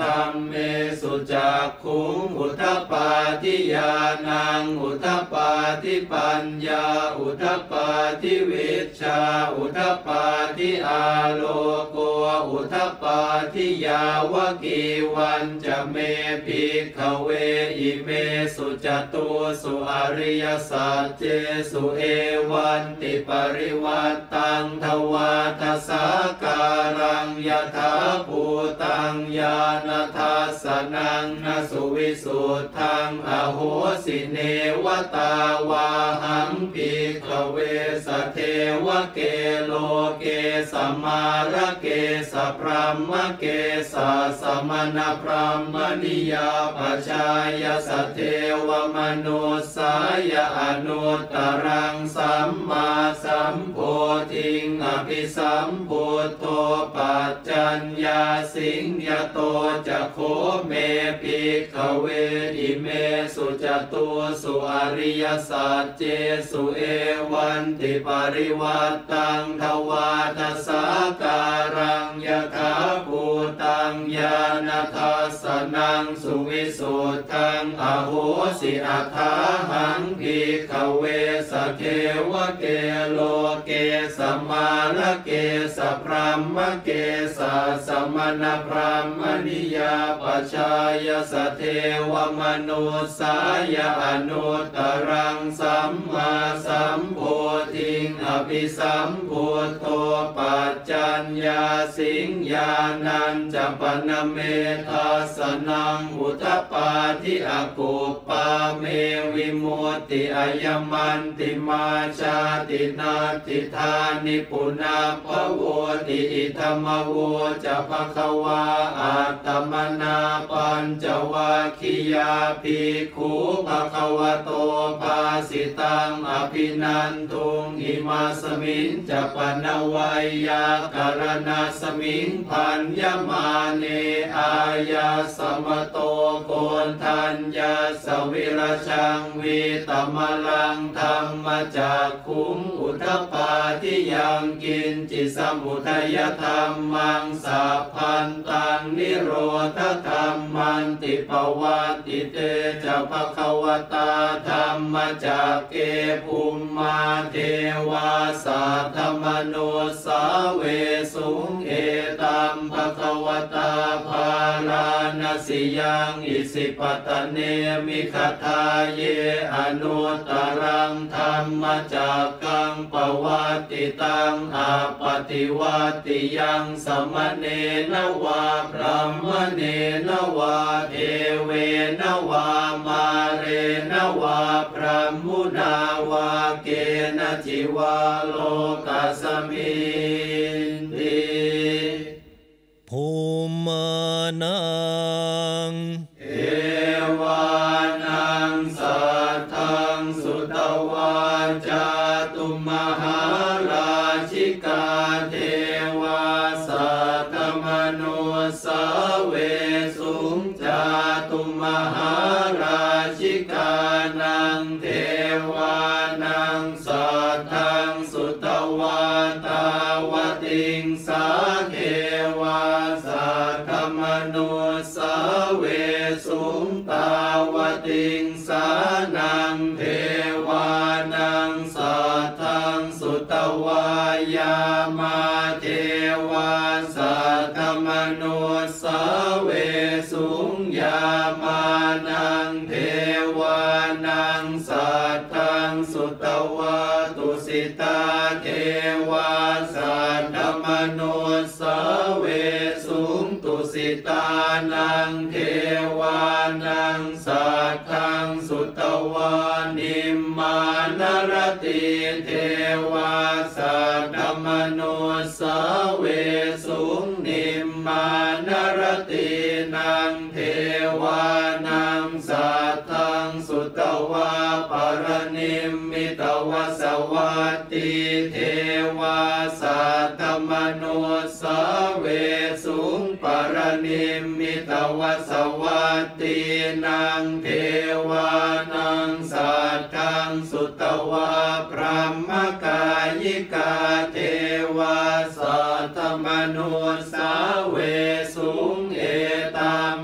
ธัมเมสุจักขุงอุทธปาทิญาณังอุทธปาทิปัญญาอุทธปาทิวิชชาอุทธปาทิอาโลโกอุทธปาทิยาวกีวันจะเมภิกขเวอิเมสุจตุสุอริยสัจเจสุเอวันติปริวัตตังทวาทสาการังยถาภูตังญาณทัสสนังนสุวิสุทธังอโหสิเนวตาวาหังภิกขเวสเทวเกโลเกสมาระเกสพรหมเกสสมณพรหมนิยาปชายสเทวมนุสายอนุตตรังสัมมาสัมโพธิงอภิสัมพุทโธปัจจัญญาสิงยโตจะโคเมภิกขเวอิเมสุจตุสุอริยสัจเจสุเอวันติปริวัตตังทวาทสาการังยถาภูตังญาณทัสสนังสุวิสุทธังอโหสิอัฏฐาหังภิกขเวสเทวเกโลเกสมาระเกสพรหมเกสสมณพรหมนิยาปชายสเทวมนุสายอนุตตรังสัมมาสัมโพธิงอภิสัมพุทโธปัจจัญญาสิงญาณัญจปนเมทัสสนังอุทธปาทิอกุปปาเมวิมุตติอายมันติมาชาตินาติธานิปุนาภโวติอิธรรมโวจะภควาอัตตมนาปัญจวัคคียาภิกขุภควโตภาสิตังอภินันทุงอิมาสมิงจะปนวัยยาการณาสมิงพันยมาเนอายาสมโตโกนทัญญาสวิรชังวิตมลังธรรมจักขุงอุทธปาทิยังกินจิสมุทัยธรรมังสัพพันตังนิโรธธรรมันติปวัตติเตจะภควตาธรรมจักเกภูมิมาเทวาสัทธมโนสาเวสุงเอตัมภควตาภาราณสิยังอิสิปตเนมิคทาเยอนุตตรังธรรมจักกังปวัตติตังอาปฏิวัติยังสมเนนวาพระมเนนวาเทเวนวามาเรนวาพระมุนาวาเกณจิวาโลกัสมินติภูมานังเอวานังสัทธังสุตวาจาตุมหาราชิกาเทวาสัทธมโนสาเวสุงจาตุมหาราชิกานังเทวานังสัทธังสุตวาตาวติงสาเทวาสัทธมโนสาเวสุงตาวติงสานังเทวานังสัทธังสุตวายามาเทวาสัทธมโนสาเวสุงยามานังเทวานังสัทธังสุตวาตุสิตาเทวาสัทธมโนสาเวสุงตุสิตานังเทวานังสัทธังสุตวานิมมานรติเทวาสัทธมโนสาเวสุงนิมมานรตินังเทวานังสัทธังสุตวาปรนิมมิตวสวัตติเทวาสัทธมโนสาเวสุงปรนิมมิตวสวัตตินังเทวานังสัทธังสุตวาพระมกายิกาเทวาสัทธมโนสาเวสุงเอตัม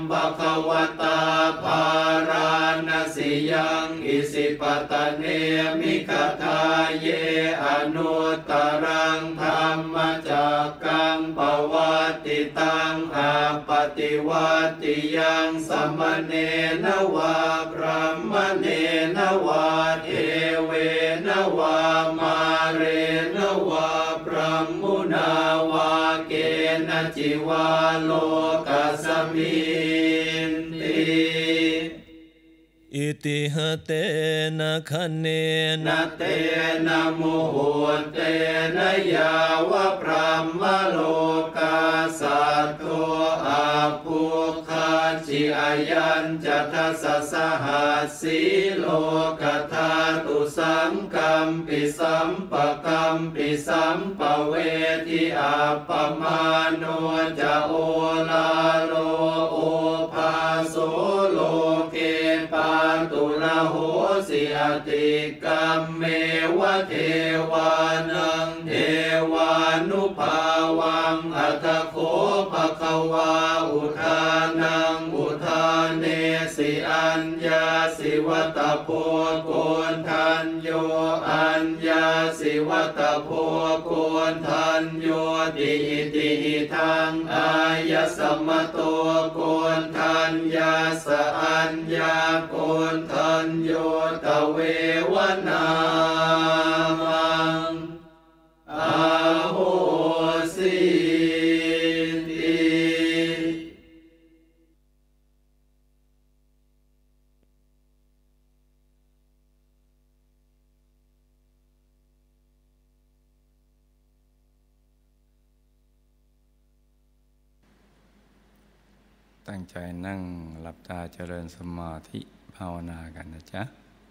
วตาภาราณสิยังอิสิปตเนมิคทาเยอนุตตรังธรรมจักกังปวัตติตังอาปฏิวัติยังสัมมเนนวาพระมเนนวาเทเวนวามาเรนวาพระมุนาวาเกณจิวาโลกัสมินติอิติหะเตนะคะเนนะเตนะโมโหเตนะยาวะพระมโลกาสัตโตอาภูคาจิอายัญจทัสสะหัสสีโลกธาตุสังกัมปิสัมปะกัมปิสัมปะเวทิอาปมาโนจะโอลาโลโอภาโสโลเกปาตุระโหสิอติกัมเมวะเทวานังเทวานุภาวังอัตโคภควาอุทานังอุทานเนสิอัญญาสิวัตโพโกนทันโยอัญญาสิวัตโพโกนทันโยติอิติหิทังอายสมโตโกนทันยาสอัญญาโกนทันโยตเววนามังอาโหสิติตั้งใจนั่งหลับตาเจริญสมาธิภาวนากันนะจ๊ะ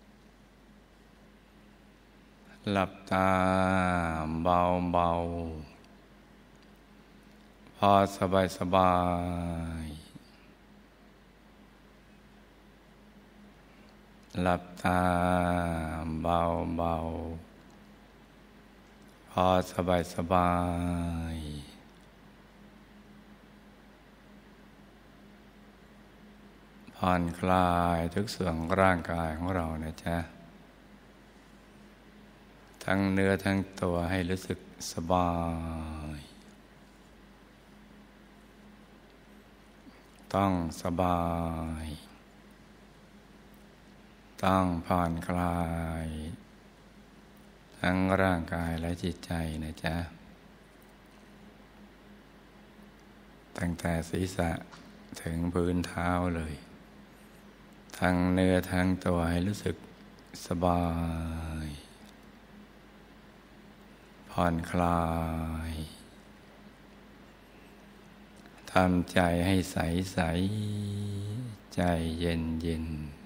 หลับตาเบาๆพอสบายสบายหลับตาเบาๆพอสบายสบายผ่อนคลายทุกส่วนของร่างกายของเรานะจ๊ะทั้งเนื้อทั้งตัวให้รู้สึกสบายต้องสบายต้องผ่อนคลายทั้งร่างกายและจิตใจนะจ๊ะตั้งแต่ศีรษะถึงพื้นเท้าเลยทั้งเนื้อทั้งตัวให้รู้สึกสบายผ่อนคลายทำใจให้ใสใสใจเย็นเย็น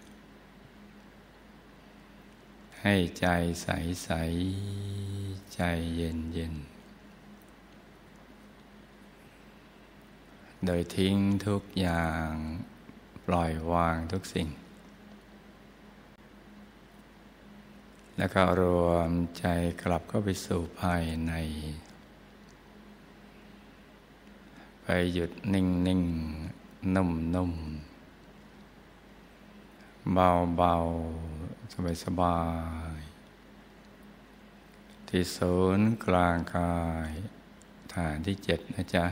ให้ใจใสใสใจเย็นเย็นโดยทิ้งทุกอย่างปล่อยวางทุกสิ่งแล้วก็รวมใจกลับเข้าไปสู่ภายในไปหยุดนิ่งนิ่งนุ่มนุ่มเบาเบาสบายสบายที่ศูนย์กลางกายฐานที่เจ็ดนะจ๊ะ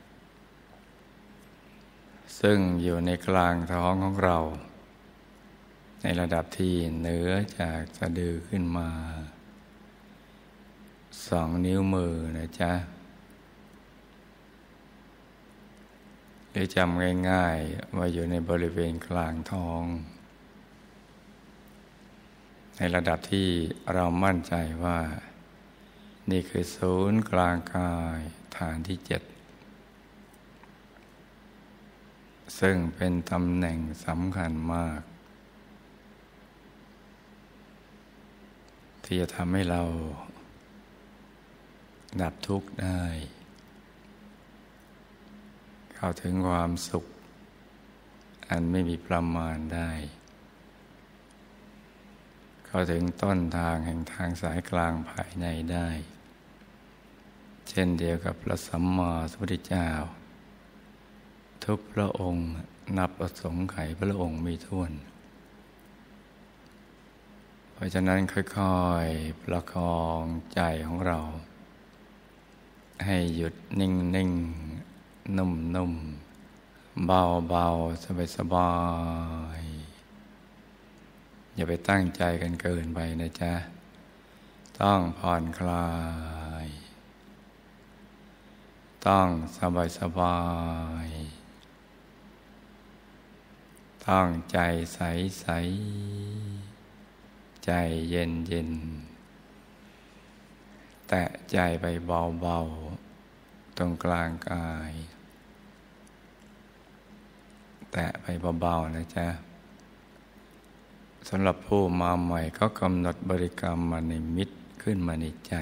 ซึ่งอยู่ในกลางท้องของเราในระดับที่เหนือจากสะดือขึ้นมาสองนิ้วมือนะจ๊ะหรือจำง่ายๆว่าอยู่ในบริเวณกลางท้องในระดับที่เรามั่นใจว่านี่คือศูนย์กลางกายฐานที่เจ็ดซึ่งเป็นตำแหน่งสำคัญมากที่จะทำให้เราดับทุกข์ได้เข้าถึงความสุขอันไม่มีประมาณได้เข้าถึงต้นทางแห่งทางสายกลางภายในได้เช่นเดียวกับพระสัมมาสัมพุทธเจ้าทุกพระองค์นับประสงค์ไขพระองค์มีถ้วนเพราะฉะนั้นค่อยๆประคองใจของเราให้หยุดนิ่งๆนุ่มๆเบาๆสบายๆอย่าไปตั้งใจกันเกินไปนะจ๊ะต้องผ่อนคลายต้องสบายๆต้องใจใสๆใจเย็นๆแตะใจไปเบาๆตรงกลางกายแตะไปเบาๆนะจ๊ะสำหรับผู้มาใหม่ก็กำหนดบริกรรมมาในมิตรขึ้นมาในใจ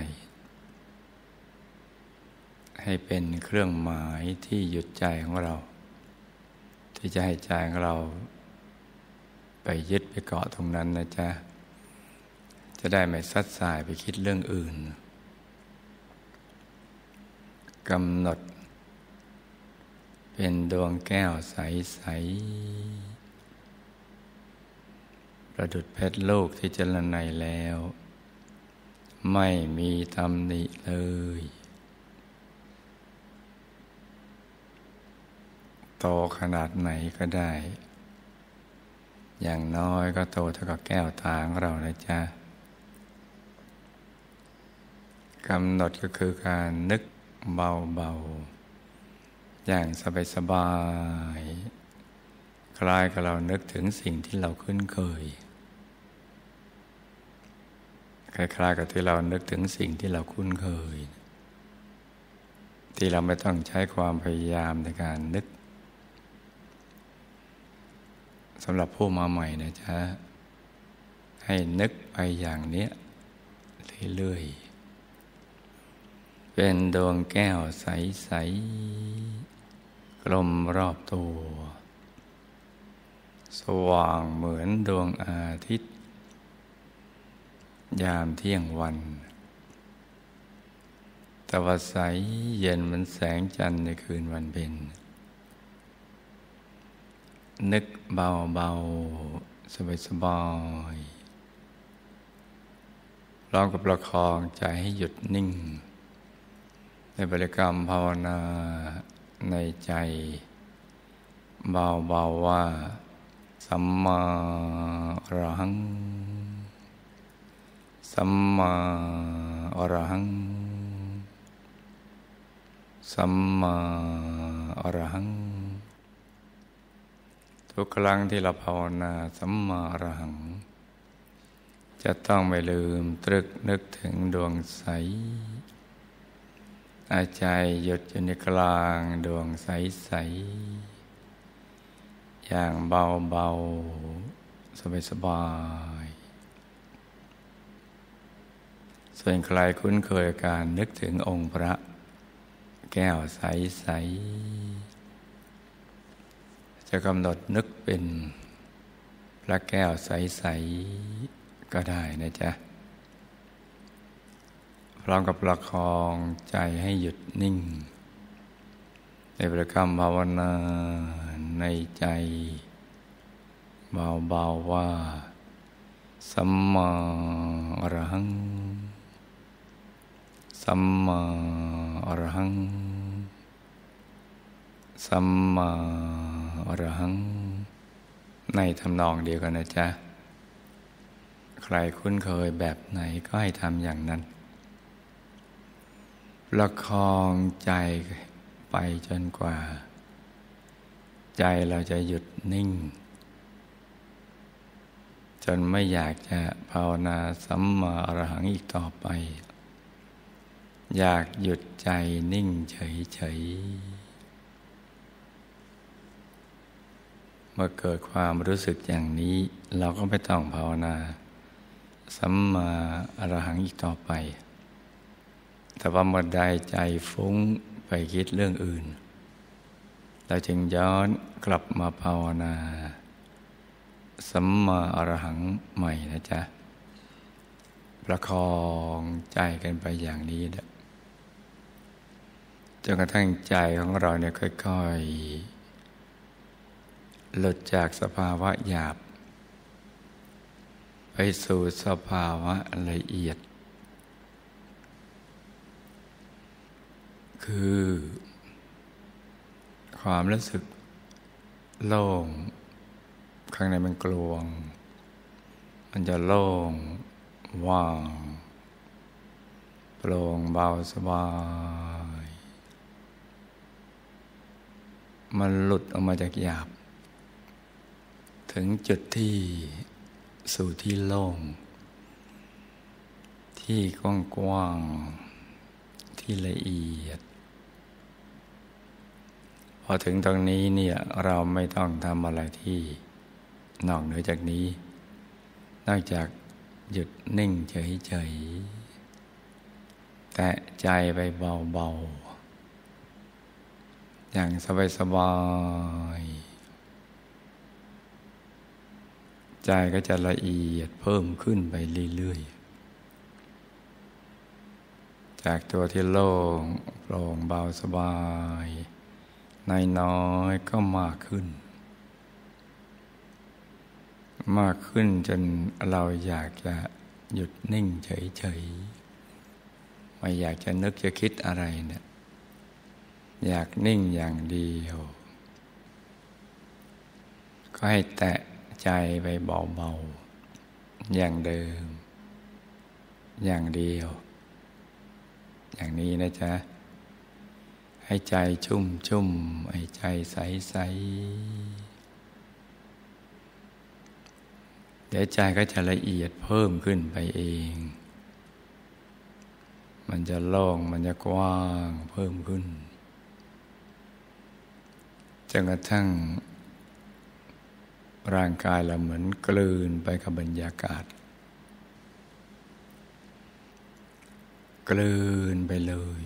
ให้เป็นเครื่องหมายที่หยุดใจของเราที่จะให้ใจของเราไปยึดไปเกาะตรงนั้นนะจ๊ะจะได้ไม่ซัดสายไปคิดเรื่องอื่นกำหนดเป็นดวงแก้วใสๆประดุจเพชรลูกที่เจริญในแล้วไม่มีตำหนิเลยโตขนาดไหนก็ได้อย่างน้อยก็โตเท่ากับแก้วตาของเรานะจ๊ะกำหนดก็คือการนึกเบาๆอย่างสบายๆคล้ายกับเรานึกถึงสิ่งที่เราคุ้นเคยคล้ายๆกับที่เรานึกถึงสิ่งที่เราคุ้นเคยที่เราไม่ต้องใช้ความพยายามในการนึกสำหรับผู้มาใหม่นะจ๊ะให้นึกไปอย่างเนี้ยเรื่อยๆเป็นดวงแก้วใสๆกลมรอบตัวสว่างเหมือนดวงอาทิตย์ยามเที่ยงวันแต่ว่าใสเย็นเหมือนแสงจันทร์ในคืนวันเพ็ญนึกเบาๆสบายๆลองกับประคองใจให้หยุดนิ่งในบริกรรมภาวนาในใจเบาๆว่าสัมมาอรหังสัมมาอรหังสัมมาอรหังทุกครั้งที่เราภาวนาสัมมาอรหังจะต้องไม่ลืมตรึกนึกถึงดวงใสอาใจหยุดอยู่ในกลางดวงใสๆอย่างเบาๆสบายๆส่วนใครคุ้นเคยการนึกถึงองค์พระแก้วใสๆจะกำหนดนึกเป็นพระแก้วใสๆก็ได้นะจ๊ะพร้อมกับประคองใจให้หยุดนิ่งในบริกรรมภาวนาในใจเบาๆว่าสัมมาอรหังสัมมาอรหังสัมมาอรหังในทำนองเดียวกันนะจ๊ะใครคุ้นเคยแบบไหนก็ให้ทำอย่างนั้นประคองใจไปจนกว่าใจเราจะหยุดนิ่งจนไม่อยากจะภาวนาสัมมาอรหังอีกต่อไปอยากหยุดใจนิ่งเฉยๆเมื่อเกิดความรู้สึกอย่างนี้เราก็ไม่ต้องภาวนาสัมมาอรหังอีกต่อไปแต่ว่าเมื่อใดใจฟุ้งไปคิดเรื่องอื่นเราจึงย้อนกลับมาภาวนาสัมมาอรหังใหม่นะจ๊ะประคองใจกันไปอย่างนี้นะจนกระทั่งใจของเราเนี่ยค่อยหลุดจากสภาวะหยาบไปสู่สภาวะละเอียดคือความรู้สึกโล่งข้างในมันกลวงมันจะโล่งว่างโปร่งเบาสบายมันหลุดออกมาจากหยาบถึงจุดที่สู่ที่โล่งที่กว้างๆที่ละเอียดพอถึงตรงนี้เนี่ยเราไม่ต้องทำอะไรที่นอกเหนือจากนี้นอกจากหยุดนิ่งเฉยๆแต่ใจไปเบาๆอย่างสบายๆใจก็จะละเอียดเพิ่มขึ้นไปเรื่อยๆจากตัวที่โล่งโปร่งเบาสบายน้อยๆก็มากขึ้นมากขึ้นจนเราอยากจะหยุดนิ่งเฉยๆไม่อยากจะนึกจะคิดอะไรเนี่ยอยากนิ่งอย่างเดียวก็ให้แตะใจไปเบาๆอย่างเดิมอย่างเดียวอย่างนี้นะจ๊ะให้ใจชุ่มชุ่มให้ใจใสใสเดี๋ยวใจก็จะละเอียดเพิ่มขึ้นไปเองมันจะโล่งมันจะกว้างเพิ่มขึ้นจนกระทั่งร่างกายเราเหมือนกลืนไปกับบรรยากาศกลืนไปเลย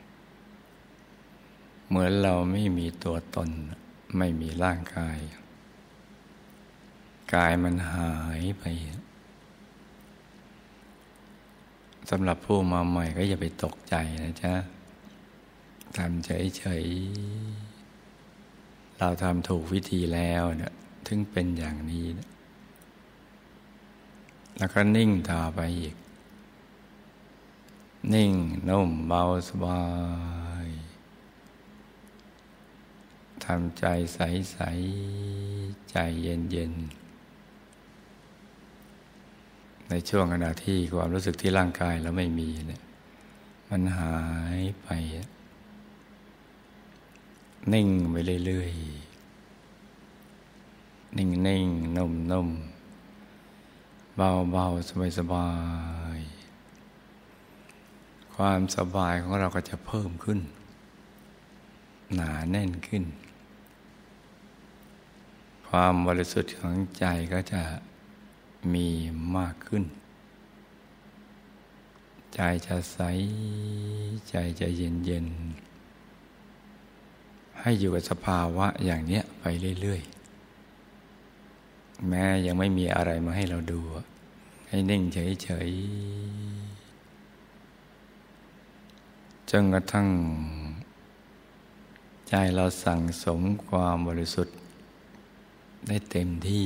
เหมือนเราไม่มีตัวตนไม่มีร่างกายกายมันหายไปสำหรับผู้มาใหม่ก็อย่าไปตกใจนะจ๊ะทำเฉยๆเราทำถูกวิธีแล้วเนี่ยถึงเป็นอย่างนี้นะแล้วก็นิ่งต่อไปอีกนิ่งนุ่มเบาสบายทำใจใสๆใจเย็นๆในช่วงขณะที่ความรู้สึกที่ร่างกายเราไม่มีเนี่ยมันหายไปนิ่งไปเรื่อยๆนิ่งๆนุ่มๆเบาๆสบายๆความสบายของเราก็จะเพิ่มขึ้นหนาแน่นขึ้นความบริสุทธิ์ของใจก็จะมีมากขึ้นใจจะใสใจจะเย็นเย็นให้อยู่กับสภาวะอย่างเนี้ยไปเรื่อยๆแม้ยังไม่มีอะไรมาให้เราดูให้นิ่งเฉยๆจนกระทั่งใจเราสั่งสมความบริสุทธิ์ได้เต็มที่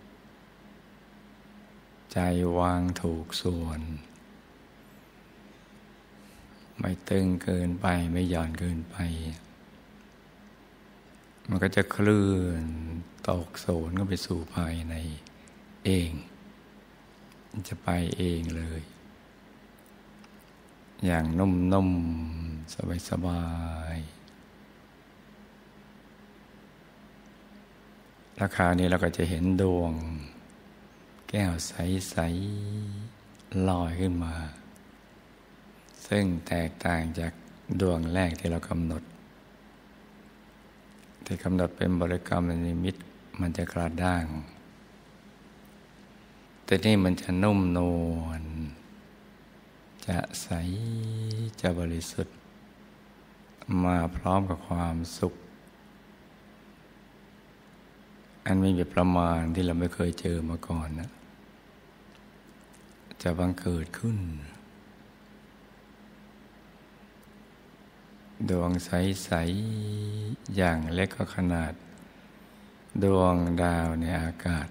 ใจวางถูกส่วนไม่ตึงเกินไปไม่หย่อนเกินไปมันก็จะเคลื่อนตกโสนก็ไปสู่ภายในเองมันจะไปเองเลยอย่างนุ่มๆสบายๆแล้วคราวนี้เราก็จะเห็นดวงแก้วใสๆลอยขึ้นมาซึ่งแตกต่างจากดวงแรกที่เรากำหนดที่กำหนดเป็นบริกรรมนิมิตมันจะกระด้างแต่นี่มันจะนุ่มนวลจะใสจะบริสุทธิ์มาพร้อมกับความสุขอันไม่มีประมาณที่เราไม่เคยเจอมาก่อนนะจะบังเกิดขึ้นดวงใสๆอย่างเล็กก็ขนาดดวงดาวในอากาศ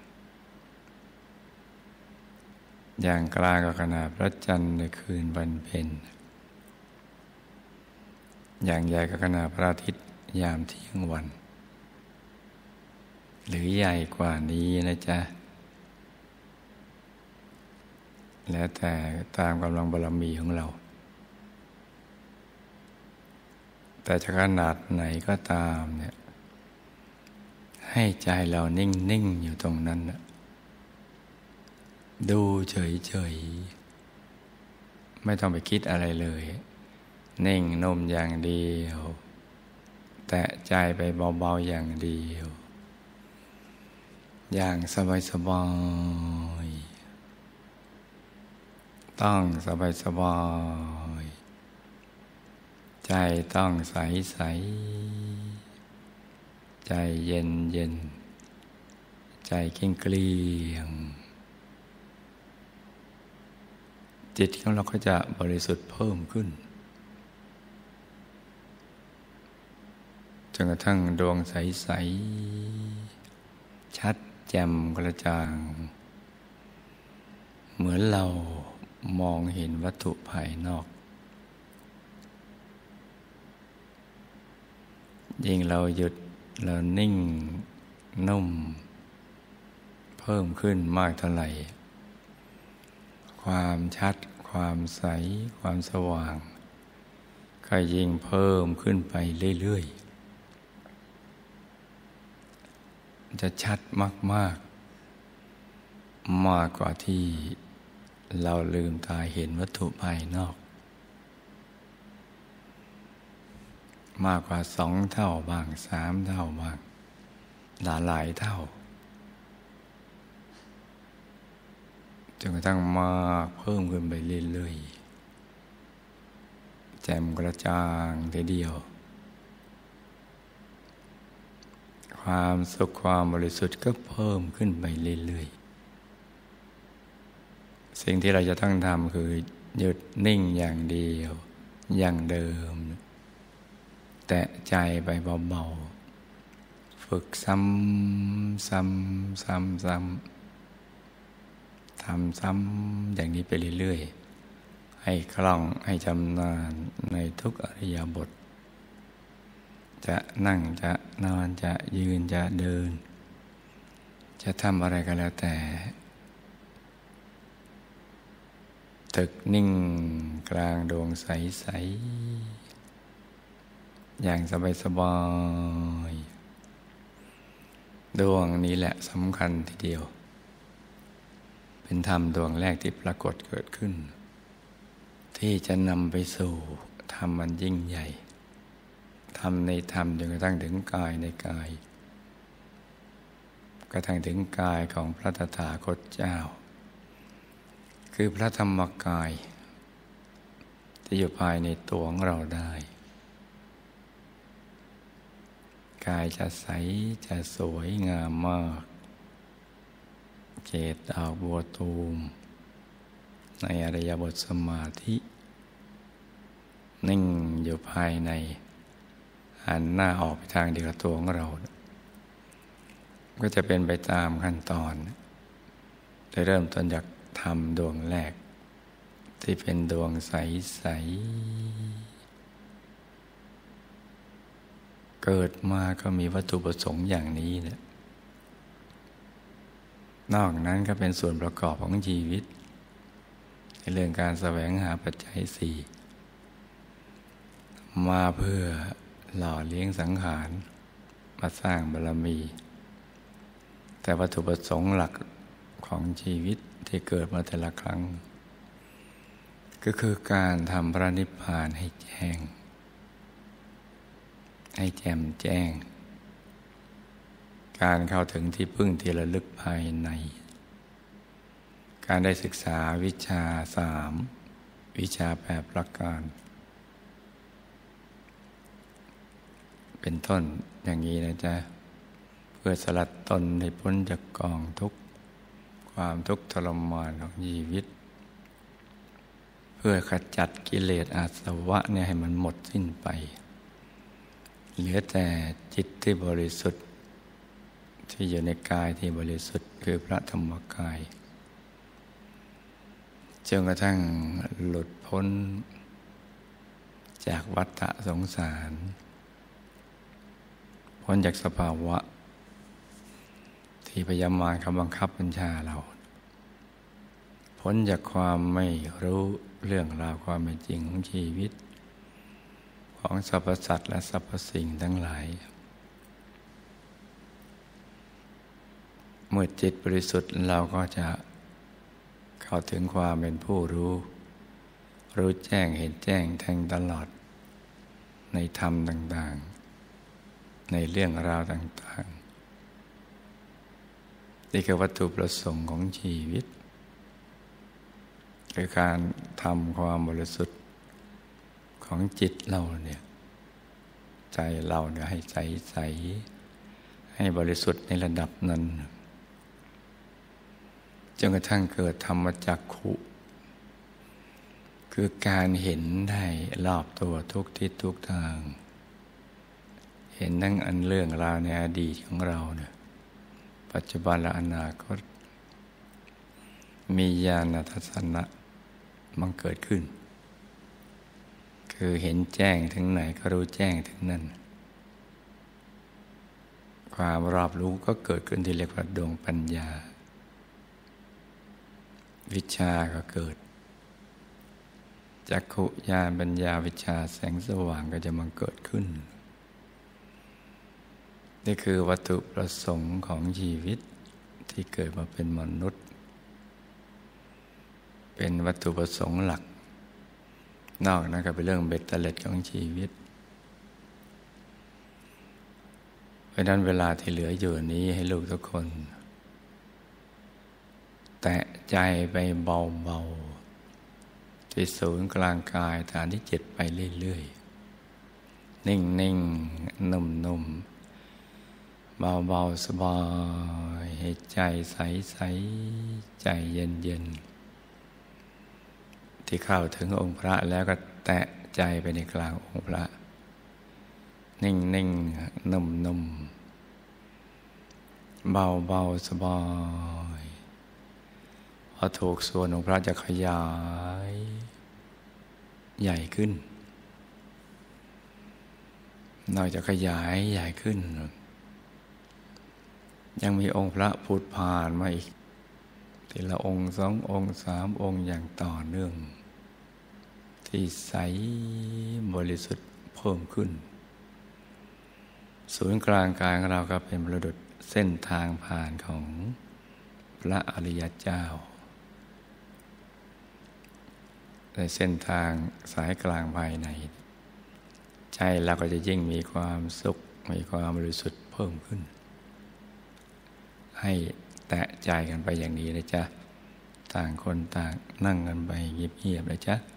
อย่างกลางกับขนาดพระจันทร์ในคืนวันเพ็ญอย่างใหญ่กับขนาดพระอาทิตย์ยามเที่ยงวันหรือใหญ่กว่านี้นะจ๊ะแล้วแต่ตามกำลังบารมีของเราแต่จะขนาดไหนก็ตามเนี่ยให้ใจเรานิ่งๆอยู่ตรงนั้นนะดูเฉยๆไม่ต้องไปคิดอะไรเลยนิ่งนุ่มอย่างเดียวแตะใจไปเบาๆอย่างเดียวอย่างสบายๆต้องสบายๆใจต้องใสๆใจเย็นเย็นใจเกลี้ยงเกลี้ยงจิตของเราก็จะบริสุทธิ์เพิ่มขึ้นจนกระทั่งดวงใสๆชัดแจ่มกระจ่างเหมือนเรามองเห็นวัตถุภายนอกยิ่งเราหยุดเรานิ่งนุ่มเพิ่มขึ้นมากเท่าไหร่ความชัดความใสความสว่างก็ยิ่งเพิ่มขึ้นไปเรื่อยๆจะชัดมากๆมากกว่าที่เราลืมตาเห็นวัตถุภายนอกมากกว่าสองเท่าบ้างสามเท่าบ้างหลายหลายเท่าจนกระทั่งมากเพิ่มขึ้นไปเรื่อยๆแจ่มกระจ่างทีเดียวความสุขความบริสุทธิ์ก็เพิ่มขึ้นไปเรื่อยๆสิ่งที่เราจะต้องทำคือหยุดนิ่งอย่างเดียวอย่างเดิมแตะใจไปเบาๆฝึกซ้ำซ้ำซ้ำซ้ำทำซ้ำอย่างนี้ไปเรื่อยๆให้คล่องให้ชำนาญในทุกอิริยาบถจะนั่งจะนอนจะยืนจะเดินจะทำอะไรก็แล้วแต่ตึกนิ่งกลางดวงใสๆอย่างสบายๆดวงนี้แหละสำคัญทีเดียวเป็นธรรมดวงแรกที่ปรากฏเกิดขึ้นที่จะนำไปสู่ธรรมมันยิ่งใหญ่ธรรมในธรรมจนกระทั่งถึงกายในกายกระทั่งถึงกายของพระตถาคตเจ้าคือพระธรรมกายที่อยู่ภายในตัวของเราได้กายจะใสจะสวยงามมากเกศดอกบัวตูมในอริยบทสมาธินิ่งอยู่ภายในหันหน้าออกไปทางเดียวกับตัวของเราก็จะเป็นไปตามขั้นตอนได้เริ่มต้นจากธรรมดวงแรกที่เป็นดวงใสๆเกิดมาก็มีวัตถุประสงค์อย่างนี้เนี่ยนอกนั้นก็เป็นส่วนประกอบของชีวิตในเรื่องการแสวงหาปัจจัยสี่มาเพื่อหล่อเลี้ยงสังขารมาสร้างบารมีแต่วัตถุประสงค์หลักของชีวิตที่เกิดมาแต่ละครั้งก็คือการทำพระนิพพานให้แจ้งให้แจ่มแจ้งการเข้าถึงที่พึ่งที่ระลึกภายในการได้ศึกษาวิชาสามวิชาแปดประการเป็นต้นอย่างนี้นะจ๊ะเพื่อสลัดตนให้พ้นจากกองทุกข์ความทุกข์ทรมานของชีวิตเพื่อขจัดกิเลสอาสวะเนี่ยให้มันหมดสิ้นไปเหลือแต่จิตที่บริสุทธิ์ที่อยู่ในกายที่บริสุทธิ์คือพระธรรมกายจนกระทั่งหลุดพ้นจากวัฏฏะสงสารพ้นจากสภาวะที่พยายามารเขาบังคับบัญชาเราพ้นจากความไม่รู้เรื่องราวความเป็นจริงของชีวิตของสรรพสัตว์และสรรพสิ่งทั้งหลายเมื่อจิตบริสุทธิ์เราก็จะเข้าถึงความเป็นผู้รู้รู้แจ้งเห็นแจ้งแทงตลอดในธรรมต่างๆในเรื่องราวต่างๆนี่คือวัตถุประสงค์ของชีวิตคือการทำความบริสุทธิ์ของจิตเราเนี่ยใจเราเนี่ยให้ใสใสให้บริสุทธิ์ในระดับนั้นจนกระทั่งเกิดธรรมจักขุคือการเห็นได้รอบตัวทุกทิศทุกทางเห็นทั้งอันเรื่องราวในอดีตของเราเนี่ยปัจจุบันและอนาคตมีญาณทัศนะมันเกิดขึ้นคือเห็นแจ้งถึงไหนก็รู้แจ้งถึงนั่นความรอบรู้ก็เกิดขึ้นที่เรียกว่าดวงปัญญาวิชาก็เกิดจักขุญาณปัญญาวิชาแสงสว่างก็จะมันเกิดขึ้นนี่คือวัตถุประสงค์ของชีวิตที่เกิดมาเป็นมนุษย์เป็นวัตถุประสงค์หลักนอกนั้นก็เป็นเรื่องเบ็ดเตล็ดของชีวิตเพราะนั้นเวลาที่เหลืออยู่นี้ให้ลูกทุกคนแตะใจไปเบาๆที่ศูนย์กลางกายฐานที่เจ็ดไปเรื่อยๆนิ่งๆนุ่มๆเบาๆสบายให้ใจใสๆใจเย็นๆที่เข้าถึงองค์พระแล้วก็แตะใจไปในกลางองค์พระนิ่งๆนุ่มๆเบาๆสบายพอถูกส่วนองค์พระจะขยายใหญ่ขึ้นนอกจากขยายใหญ่ขึ้นยังมีองค์พระผุดผ่านมาอีกทีละองค์สององค์สามองค์อย่างต่อเนื่องที่ใสบริสุทธิ์เพิ่มขึ้นศูนย์กลางกายของเราก็เป็นประดุจเส้นทางผ่านของพระอริยเจ้าในเส้นทางสายกลางภายในใจเราก็จะยิ่งมีความสุขมีความบริสุทธิ์เพิ่มขึ้นให้แตะใจกันไปอย่างนี้นะจ๊ะต่างคนต่างนั่งกันไปเงียบๆนะจ๊ะ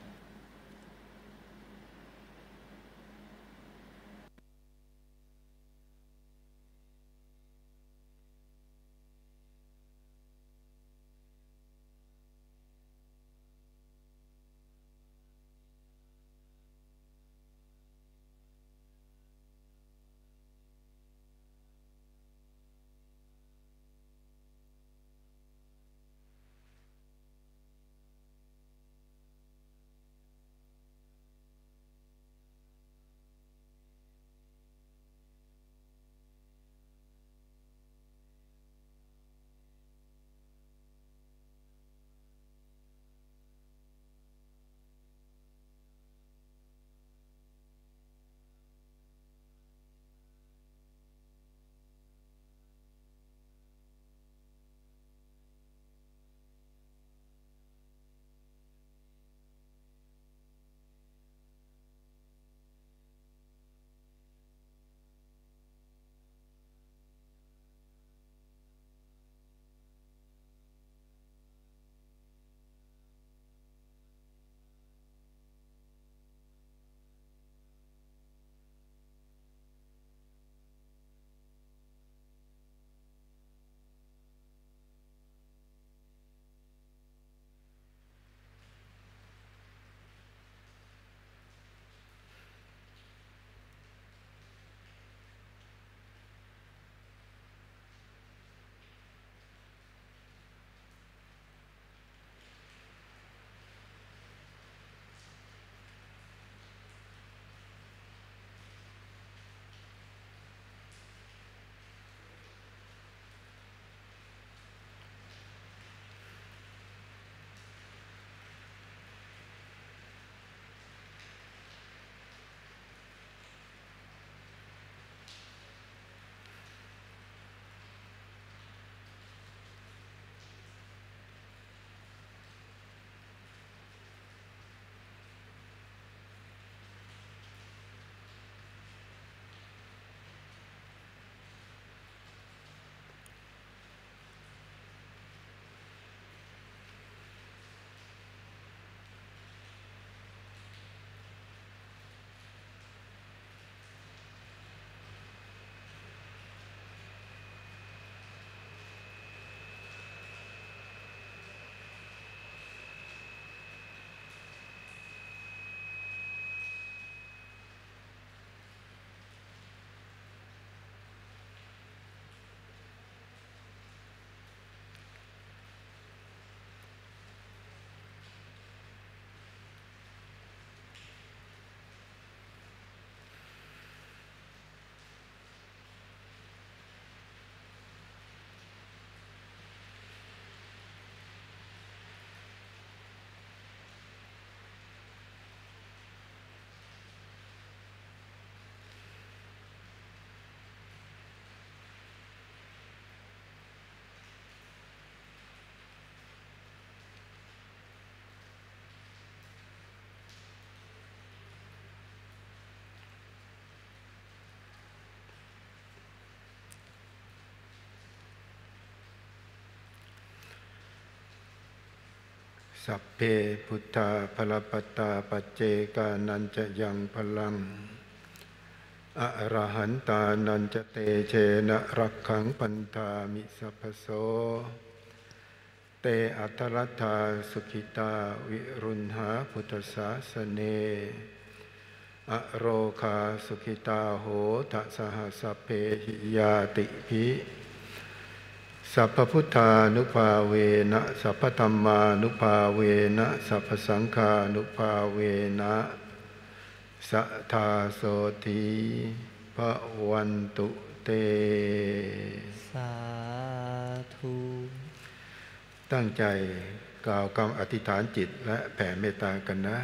สัพเพพุทธาภลปตาปัจเจกานันจะยังพลังอรหันตานันจะเตเชนะรักขังปันธามิสัพพโสเตอัทรัตถาสุขิตาวิรุณหาพุทธศาสเนอโรคาสุขิตาโหทะสหสเพหิยาติภิสัพพุทธานุภาเวนะสัพพธัมมานุภาเวนะสัพพสังฆานุภาเวนะสัทธาโสธีภวันตุเตสาธุตั้งใจกล่าวคำอธิษฐานจิตและแผ่เมตตากันนะ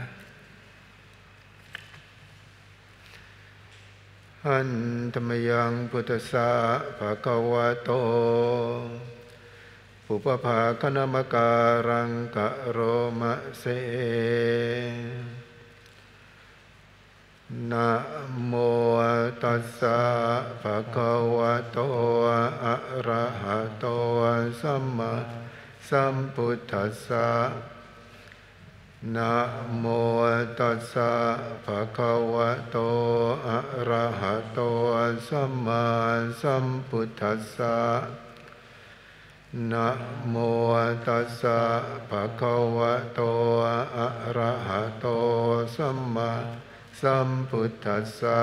หันธรรมยังพุทธัสสะภะคะวะโตปุปภาคณมการังกะโรมะเสนะโมตัสสะภะคะวะโตอะระหะโตสัมมาสัมพุทธัสสะนะโมตัสสะภะคะวะโตอะระหะโตสัมมาสัมพุทธัสสะนะโมตัสสะภะคะวะโตอะระหะโตสัมมาสัมพุทธัสสะ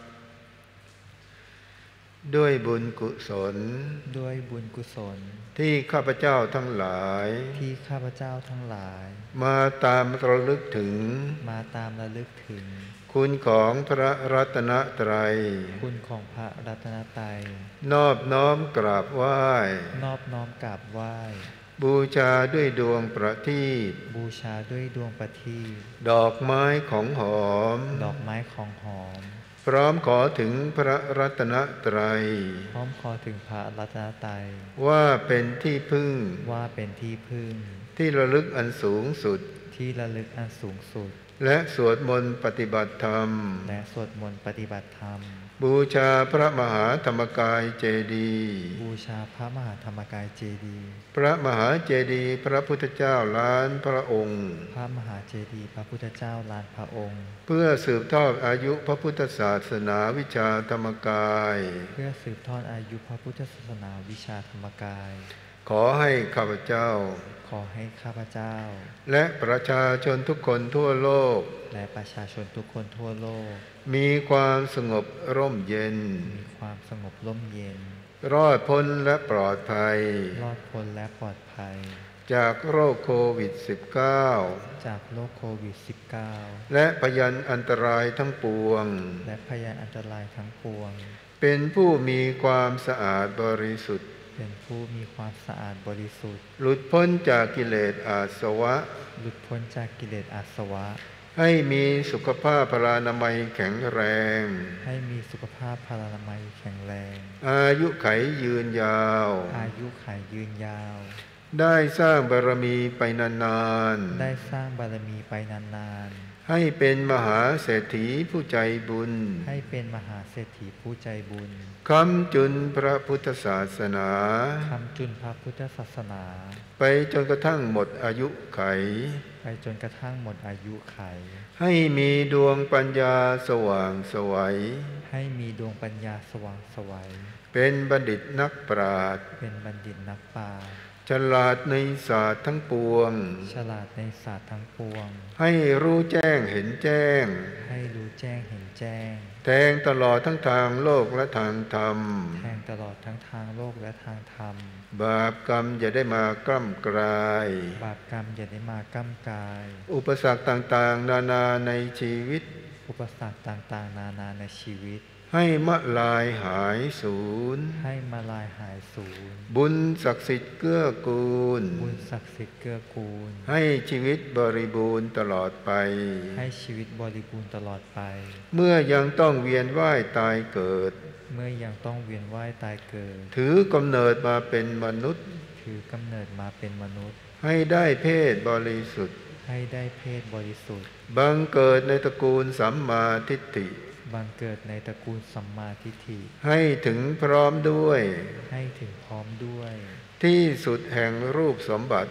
ด้วยบุญกุศลด้วยบุญกุศลที่ข้าพเจ้าทั้งหลายที่ข้าพเจ้าทั้งหลายมาตามระลึกถึงมาตามระลึกถึงคุณของพระรัตนตรัยคุณของพระรัตนตรัยนอบน้อมกราบไหว้นอบน้อมกราบไหว้บูชาด้วยดวงประทีปบูชาด้วยดวงประทีปดอกไม้ของหอมดอกไม้ของหอมพร้อมขอถึงพระรัตนตรัยพร้อมขอถึงพระรัตนตรัยว่าเป็นที่พึ่งว่าเป็นที่พึ่งที่ระลึกอันสูงสุดที่ระลึกอันสูงสุดและสวดมนต์ปฏิบัติธรรมและสวดมนต์ปฏิบัติธรรมบูชาพระมหาธรรมกายเจดีย์บูชาพระมหาธรรมกายเจดีย์พระมหาเจดีย์พระพุทธเจ้าล้านพระองค์พระมหาเจดีย์พระพุทธเจ้าล้านพระองค์เพื่อสืบทอดอายุพระพุทธศาสนาวิชาธรรมกายเพื่อสืบทอดอายุพระพุทธศาสนาวิชาธรรมกายขอให้ข้าพเจ้าขอให้ข้าพเจ้าและประชาชนทุกคนทั่วโลกและประชาชนทุกคนทั่วโลกมีความสงบร่มเย็นมีความสงบร่มเย็นรอดพ้นและปลอดภัยรอดพ้นและปลอดภัยจากโรคโควิด สิบเก้าจากโรคโควิด สิบเก้าและพยันอันตรายทั้งปวงและพยันอันตรายทั้งปวงเป็นผู้มีความสะอาดบริสุทธิ์เป็นผู้มีความสะอาดบริสุทธิ์หลุดพ้นจากกิเลสอาสวะหลุดพ้นจากกิเลสอาสวะให้มีสุขภาพพลานามัยแข็งแรงให้มีสุขภาพพลานามัยแข็งแรงอายุไขยืนยาวอายุไขยืนยาวได้สร้างบารมีไปนานๆได้สร้างบารมีไปนานๆให้เป็นมหาเศรษฐีผู้ใจบุญให้เป็นมหาเศรษฐีผู้ใจบุญค้ำจุนพระพุทธศาสนาค้ำจุนพระพุทธศาสนาไปจนกระทั่งหมดอายุไขไปจนกระทั่งหมดอายุไขให้มีดวงปัญญาสว่างไสวให้มีดวงปัญญาสว่างไสวเป็นบัณฑิตนักปราชญ์เป็นบัณฑิตนักปราชญ์ฉลาดในศาสตร์ทั้งปวงฉลาดในศาสตร์ทั้งปวงให้รู้แจ้งเห็นแจ้งให้รู้แจ้งเห็นแจ้งแทงตลอดทั้งทางโลกและทางธรรมแทงตลอดทั้งทางโลกและทางธรรมบาปกรรมอย่าได้มากล้ำกลายบาปกรรมอย่าได้มากล้ำกลายอุปสรรคต่างๆนานาในชีวิตอุปสรรคต่างๆนานาในชีวิตให้มะลายหายสูญให้มาลายหายสูญบุญศักดิ์สิทธิ์เกื้อกูลบุญศักดิ์สิทธิ์เกื้อกูลให้ชีวิตบริบูรณ์ตลอดไปให้ชีวิตบริบูรณ์ตลอดไปเมื่อยังต้องเวียนว่ายตายเกิดเมื่อยังต้องเวียนว่ายตายเกิดถือกำเนิดมาเป็นมนุษย์ถือกำเนิดมาเป็นมนุษย์ให้ได้เพศบริสุทธิ์ให้ได้เพศบริสุทธิ์บังเกิดในตระกูลสัมมาทิฏฐิบังเกิดในตระกูลสัมมาทิฏฐิให้ถึงพร้อมด้วยให้ถึงพร้อมด้วยที่สุดแห่งรูปสมบัติท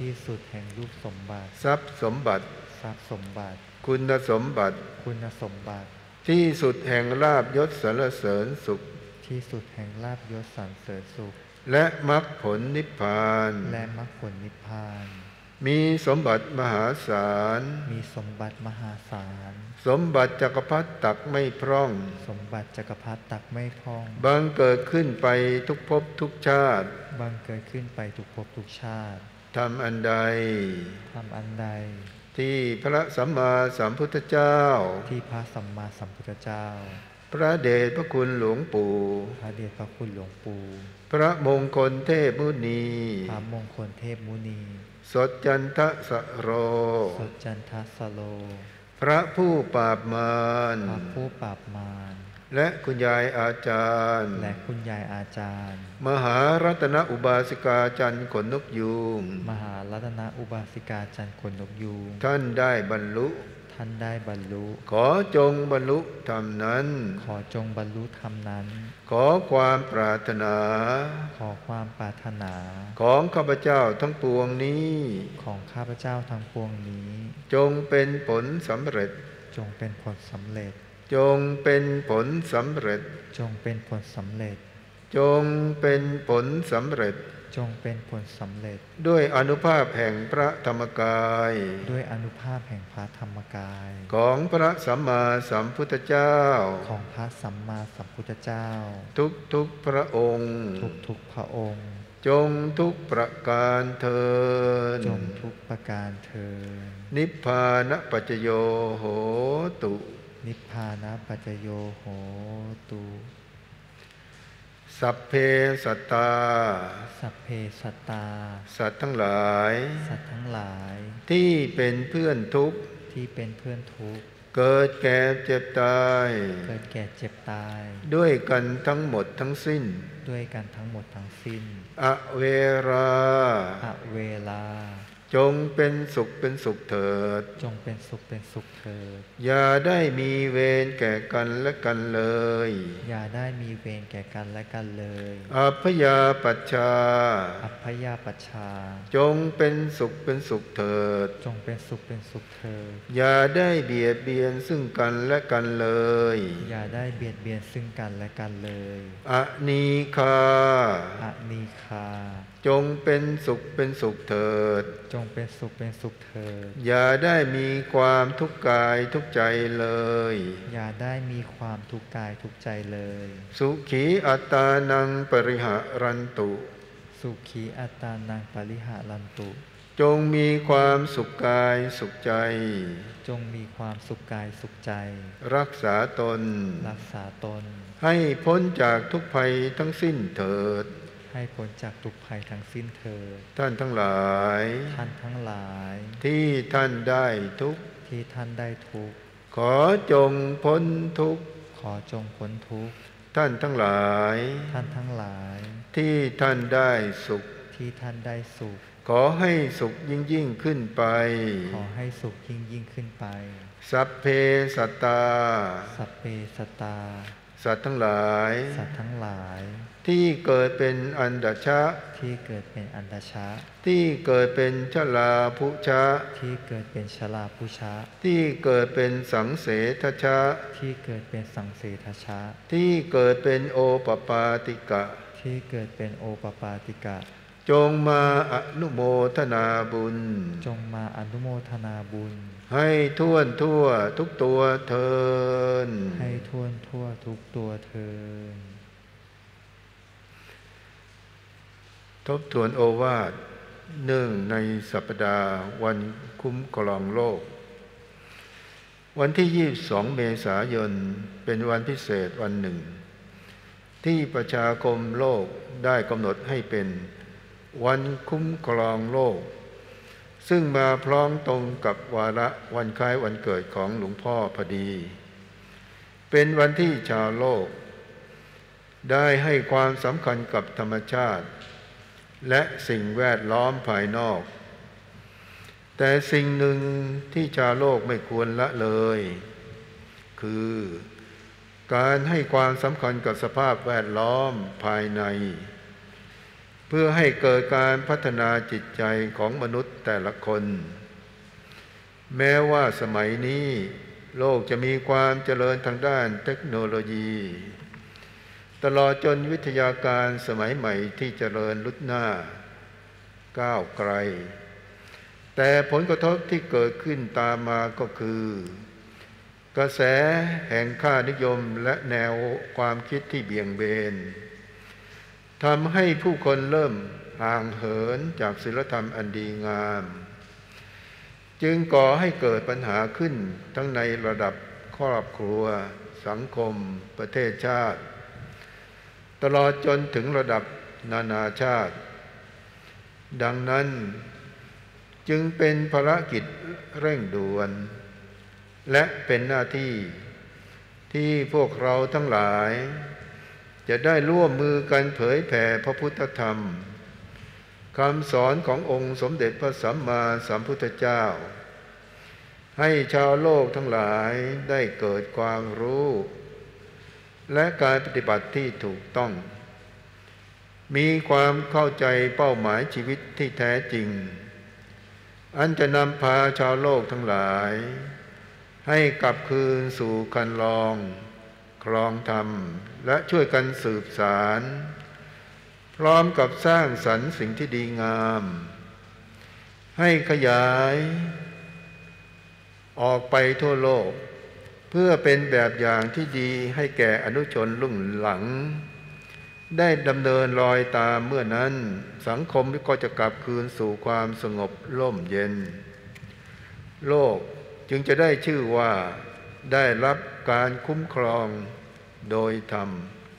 ที่สุดแห่งรูปสมบัติทรัพย์สมบัติทรัพย์สมบัติคุณสมบัติคุณสมบัติที่สุดแห่งลาภยศสรรเสริญสุขที่สุดแห่งลาภยศสรรเสริญสุขและมรรคผลนิพพานและมรรคผลนิพพานมีสมบัติมหาศาลมีสมบัติมหาศาลสมบัติจักรพรรดิตักไม่พร่องสมบัติจักรพรรดิตักไม่พร่องบังเกิดขึ้นไปทุกภพทุกชาติบังเกิดขึ้นไปทุกภพทุกชาติทำอันใดทำอันใดที่พระสัมมาสัมพุทธเจ้าที่พระสัมมาสัมพุทธเจ้าพระเดชพระคุณหลวงปู่พระเดชพระคุณหลวงปู่พระมงคลเทพมุนีพระมงคลเทพมุนีสดจันทสโรสดจันทสโรพระผู้ปราบมารพระผู้ปราบมารและคุณยายอาจารย์และคุณยายอาจารย์มหารัตนอุบาสิกาจันทร์ขนนกยูงมหารัตนอุบาสิกาจันทร์ขนนกยูงท่านได้บรรลุท่านได้บรรลุขอจงบรรลุธรรมนั้นขอจงบรรลุธรรมนั้นขอความปรารถนาขอความปรารถนาของข้าพเจ้าทั้งปวงนี้ของข้าพเจ้าทั้งปวงนี้จงเป็นผลสำเร็จจงเป็นผลสำเร็จจงเป็นผลสำเร็จจงเป็นผลสำเร็จจงเป็นผลสำเร็จจงเป็นผลสำเร็จด้วยอานุภาพแห่งพระธรรมกายด้วยอานุภาพแห่งพระธรรมกายของพระสัมมาสัมพุทธเจ้าของพระสัมมาสัมพุทธเจ้าทุกทุกพระองค์ทุกทุกพระองค์จงทุกประการเทินจงทุกประการเทินนิพพานปัจจโยโหตุนิพพานปัจจโยโหตุสัพเพสัตตาสัพเพสัตตาสัตว์ทั้งหลายสัตว์ทั้งหลายที่เป็นเพื่อนทุกข์ที่เป็นเพื่อนทุกข์เกิดแก่เจ็บตายเกิดแก่เจ็บตายด้วยกันทั้งหมดทั้งสิ้นด้วยกันทั้งหมดทั้งสิ้นอเวราอเวลาจงเป็นสุขเป็นสุขเถิดจงเป็นสุขเป็นสุขเถิดอย่าได้มีเวรแก่กันและกันเลยอย่าได้มีเวรแก่กันและกันเลยอัพยาปัชชาอัพยาปัชชาจงเป็นสุขเป็นสุขเถิดจงเป็นสุขเป็นสุขเถิดอย่าได้เบียดเบียนซึ่งกันและกันเลยอย่าได้เบียดเบียนซึ่งกันและกันเลยอนีคาอนีคาจงเป็นสุขเป็นสุขเถิดจงเป็นสุขเป็นสุขเถิดอย่าได้มีความทุกข์กายทุกข์ใจเลยอย่าได้มีความทุกข์กายทุกข์ใจเลยสุขีอัตตานังปริหารันตุสุขีอัตตานังปริหารันตุจงมีความสุขกายสุขใจจงมีความสุขกายสุขใจรักษาตนรักษาตนให้พ้นจากทุกภัยทั้งสิ้นเถิดให้พ้นจากทุกภัยทั้งสิ้นเถิดท่านทั้งหลายท่านทั้งหลายที่ท่านได้ทุกข์ที่ท่านได้ทุกข์ขอจงพ้นทุกข์ขอจงพ้นทุกข์ท่านทั้งหลายท่านทั้งหลายที่ท่านได้สุขที่ท่านได้สุขขอให้สุขยิ่งยิ่งขึ้นไปขอให้สุขยิ่งยิ่งขึ้นไปสัพเพสัตตาสัพเพสัตตาสัตว์ทั้งหลายสัตว์ทั้งหลายที่เกิดเป็นอันดชะที่เกิดเป็นอันดชะที่เกิดเป็นชลาภุชะที่เกิดเป็นชลาภุชะที่เกิดเป็นสังเสทชะที่เกิดเป็นสังเสทชะที่เกิดเป็นโอปปาติกะที่เกิดเป็นโอปปาติกะจงมาอนุโมทนาบุญจงมาอนุโมทนาบุญให้ท่วนทั่วทุกตัวเทินให้ท่วนทั่วทุกตัวเทินทบทวนโอวาทเนื่องในสัปดาห์วันคุ้มครองโลกวันที่ยี่สิบสองเมษายนเป็นวันพิเศษวันหนึ่งที่ประชาคมโลกได้กำหนดให้เป็นวันคุ้มครองโลกซึ่งมาพร้อมตรงกับวาระวันคล้ายวันเกิดของหลวงพ่อพอดีเป็นวันที่ชาวโลกได้ให้ความสำคัญกับธรรมชาติและสิ่งแวดล้อมภายนอกแต่สิ่งหนึ่งที่ชาวโลกไม่ควรละเลยคือการให้ความสำคัญกับสภาพแวดล้อมภายในพื่อให้เกิดการพัฒนาจิตใจของมนุษย์แต่ละคนแม้ว่าสมัยนี้โลกจะมีความเจริญทางด้านเทคโนโลยีตลอดจนวิทยาการสมัยใหม่ที่เจริญลุดหน้าก้าวไกลแต่ผลกระทบที่เกิดขึ้นตามมาก็คือกระแสแห่งค่านิยมและแนวความคิดที่เบี่ยงเบนทำให้ผู้คนเริ่มห่างเหินจากศีลธรรมอันดีงามจึงก่อให้เกิดปัญหาขึ้นทั้งในระดับครอบครัวสังคมประเทศชาติตลอดจนถึงระดับนานาชาติดังนั้นจึงเป็นภารกิจเร่งด่วนและเป็นหน้าที่ที่พวกเราทั้งหลายจะได้ร่วมมือกันเผยแผ่พระพุทธธรรมคำสอนขององค์สมเด็จพระสัมมาสัมพุทธเจ้าให้ชาวโลกทั้งหลายได้เกิดความรู้และการปฏิบัติที่ถูกต้องมีความเข้าใจเป้าหมายชีวิตที่แท้จริงอันจะนำพาชาวโลกทั้งหลายให้กลับคืนสู่คันลองครองธรรมและช่วยกันสืบสารพร้อมกับสร้างสรรค์สิ่งที่ดีงามให้ขยายออกไปทั่วโลกเพื่อเป็นแบบอย่างที่ดีให้แก่อนุชนรุ่นหลังได้ดำเนินรอยตามเมื่อนั้นสังคมก็จะกลับคืนสู่ความสงบร่มเย็นโลกจึงจะได้ชื่อว่าได้รับการคุ้มครองโดยธรรม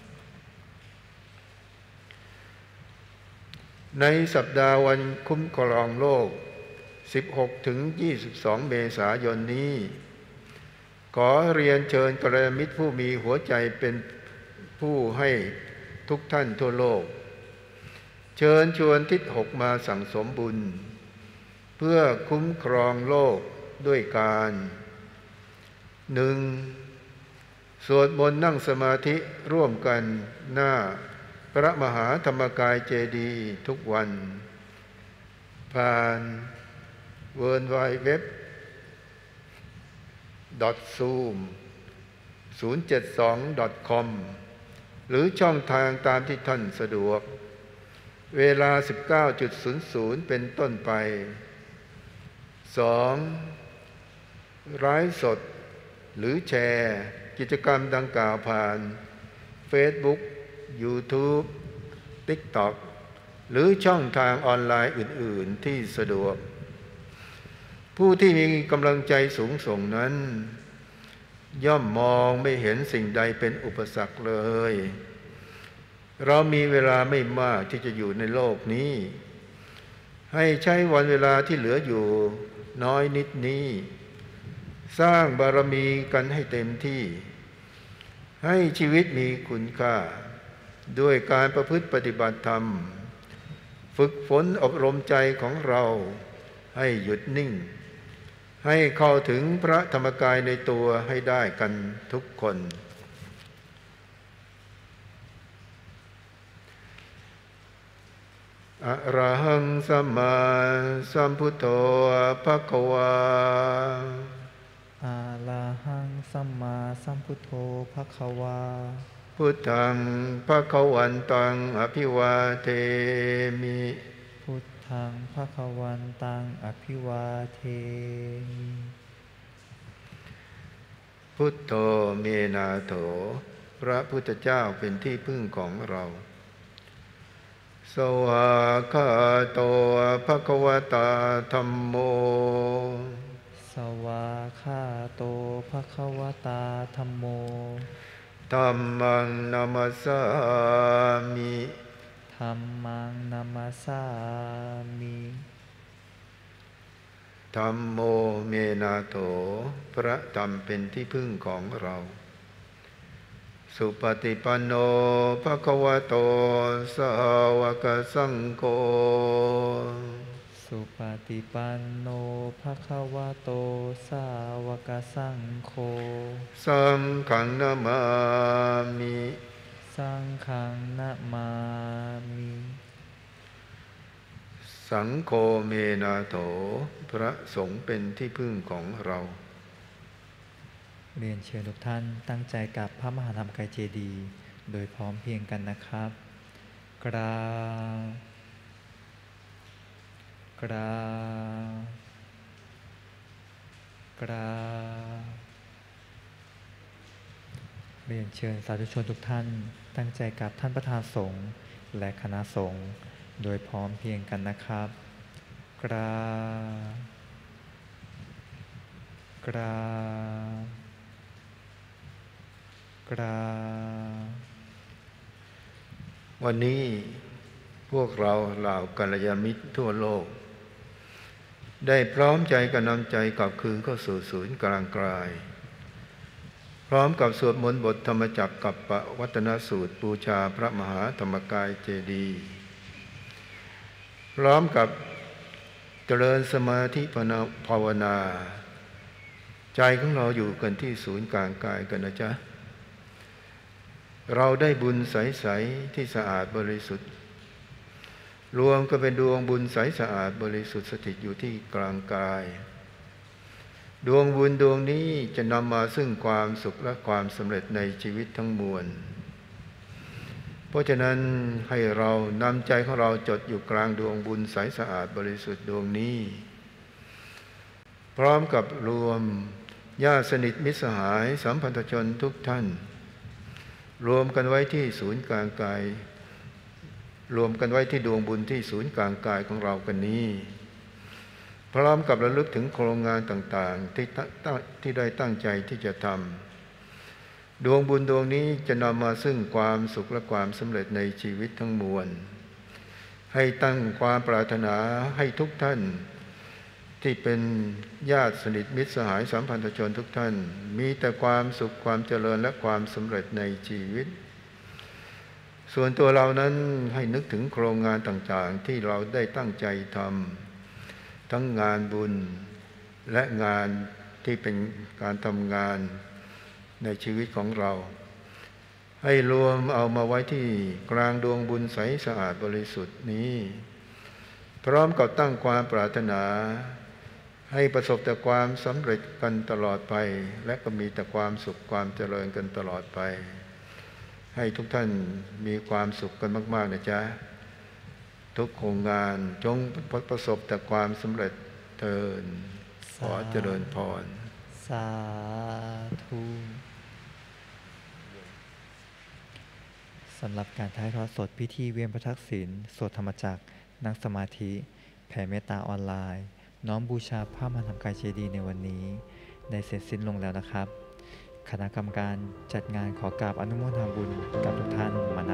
ในสัปดาห์วันคุ้มครองโลก สิบหกถึงยี่สิบสอง เมษายนนี้ขอเรียนเชิญกัลยาณมิตรผู้มีหัวใจเป็นผู้ให้ทุกท่านทั่วโลกเชิญชวนทิศหกมาสั่งสมบุญเพื่อคุ้มครองโลกด้วยการหนึ่งสวดมนต์นั่งสมาธิร่วมกันหน้าพระมหาธรรมกายเจดีย์ทุกวันผ่าน เวิร์ลด์ ไวด์ เว็บ ดอท ซูม ศูนย์ เจ็ด สอง ดอท คอม หรือช่องทางตามที่ท่านสะดวกเวลา สิบเก้านาฬิกา เป็นต้นไปสองไลฟ์สดหรือแชร์กิจกรรมดังกล่าวผ่าน Facebook YouTube TikTok หรือช่องทางออนไลน์อื่นๆที่สะดวกผู้ที่มีกำลังใจสูงส่งนั้นย่อมมองไม่เห็นสิ่งใดเป็นอุปสรรคเลยเรามีเวลาไม่มากที่จะอยู่ในโลกนี้ให้ใช้วันเวลาที่เหลืออยู่น้อยนิดนี้สร้างบารมีกันให้เต็มที่ให้ชีวิตมีคุณค่าด้วยการประพฤติปฏิบัติธรรมฝึกฝนอบรมใจของเราให้หยุดนิ่งให้เข้าถึงพระธรรมกายในตัวให้ได้กันทุกคนอะระหังสัมมาสัมพุทโธภควาอะระหังสัมมาสัมพุทโธภควาพุทธังภควันตังอภิวาเทมิพุทธังภควันตังอภิวาเทมิพุทโธเมนาโถพระพุทธเจ้าเป็นที่พึ่งของเราสวากขาโตภควตาธัมโมสวากขาโตภควตาธัมโมธัมมังนามัสสามิธัมมังนามัสสามิธัมโมเมนาโถพระธรรมเป็นที่พึ่งของเราสุปฏิปันโนภควโตสาวกสังโฆสุปฏิปันโนภควโตสาวกสังโฆสังฆังนามามิสังฆังนะมามิสังโฆเมนาโถพระสงฆ์เป็นที่พึ่งของเราเรียนเชิญทุกท่านตั้งใจกับพระมหาธรรมกายเจดีย์โดยพร้อมเพรียงกันนะครับกราบกราบกราบเรียนเชิญสาธุชนทุกท่านตั้งใจกับท่านประธานสงฆ์และคณะสงฆ์โดยพร้อมเพรียงกันนะครับกราบกราบกราบวันนี้พวกเราเหล่ากัลยาณมิตรทั่วโลกได้พร้อมใจกันนำใจกลับคืนเข้าสู่ศูนย์กลางกายพร้อมกับสวดมนต์บทธรรมจักรกับปวัตตนสูตรบูชาพระมหาธรรมกายเจดีย์พร้อมกับเจริญสมาธิภาวนาใจของเราอยู่กันที่ศูนย์กลางกายกันนะจ๊ะเราได้บุญใสๆที่สะอาดบริสุทธิ์รวมก็เป็นดวงบุญใสสะอาดบริสุทธิ์สถิตอยู่ที่กลางกายดวงบุญดวงนี้จะนำมาซึ่งความสุขและความสำเร็จในชีวิตทั้งมวลเพราะฉะนั้นให้เรานำใจของเราจดอยู่กลางดวงบุญใสสะอาดบริสุทธิ์ดวงนี้พร้อมกับรวมญาติสนิทมิตรสหายสัมพันธชนทุกท่านรวมกันไว้ที่ศูนย์กลางกายรวมกันไว้ที่ดวงบุญที่ศูนย์กลางกายของเรากันนี้พร้อมกับระลึกถึงโครงงานต่างๆที่ที่ได้ตั้งใจที่จะทำดวงบุญดวงนี้จะนำมาซึ่งความสุขและความสำเร็จในชีวิตทั้งมวลให้ตั้งความปรารถนาให้ทุกท่านที่เป็นญาติสนิทมิตรสหายสัมพันธชนทุกท่านมีแต่ความสุขความเจริญและความสำเร็จในชีวิตส่วนตัวเรานั้นให้นึกถึงโครงงานต่างๆที่เราได้ตั้งใจทำทั้งงานบุญและงานที่เป็นการทำงานในชีวิตของเราให้รวมเอามาไว้ที่กลางดวงบุญใสสะอาดบริสุทธิ์นี้พร้อมกับตั้งความปรารถนาให้ประสบแต่ความสำเร็จกันตลอดไปและก็มีแต่ความสุขความเจริญกันตลอดไปให้ทุกท่านมีความสุขกันมากๆนะจ๊ะทุกโครงงานจงประสบแต่ความสำเร็จเถิดขอเจริญพรสาธุสำหรับการถ่ายทอดสดพิธีเวียนพระทักษิณสวดธรรมจักรนั่งสมาธิแผ่เมตตาออนไลน์น้อมบูชาพระมหาธรรมกายเจดีย์ในวันนี้ได้เสร็จสิ้นลงแล้วนะครับคณะกรรมการจัดงานขอกราบอนุโมทนาบุญกับทุกท่านมาณ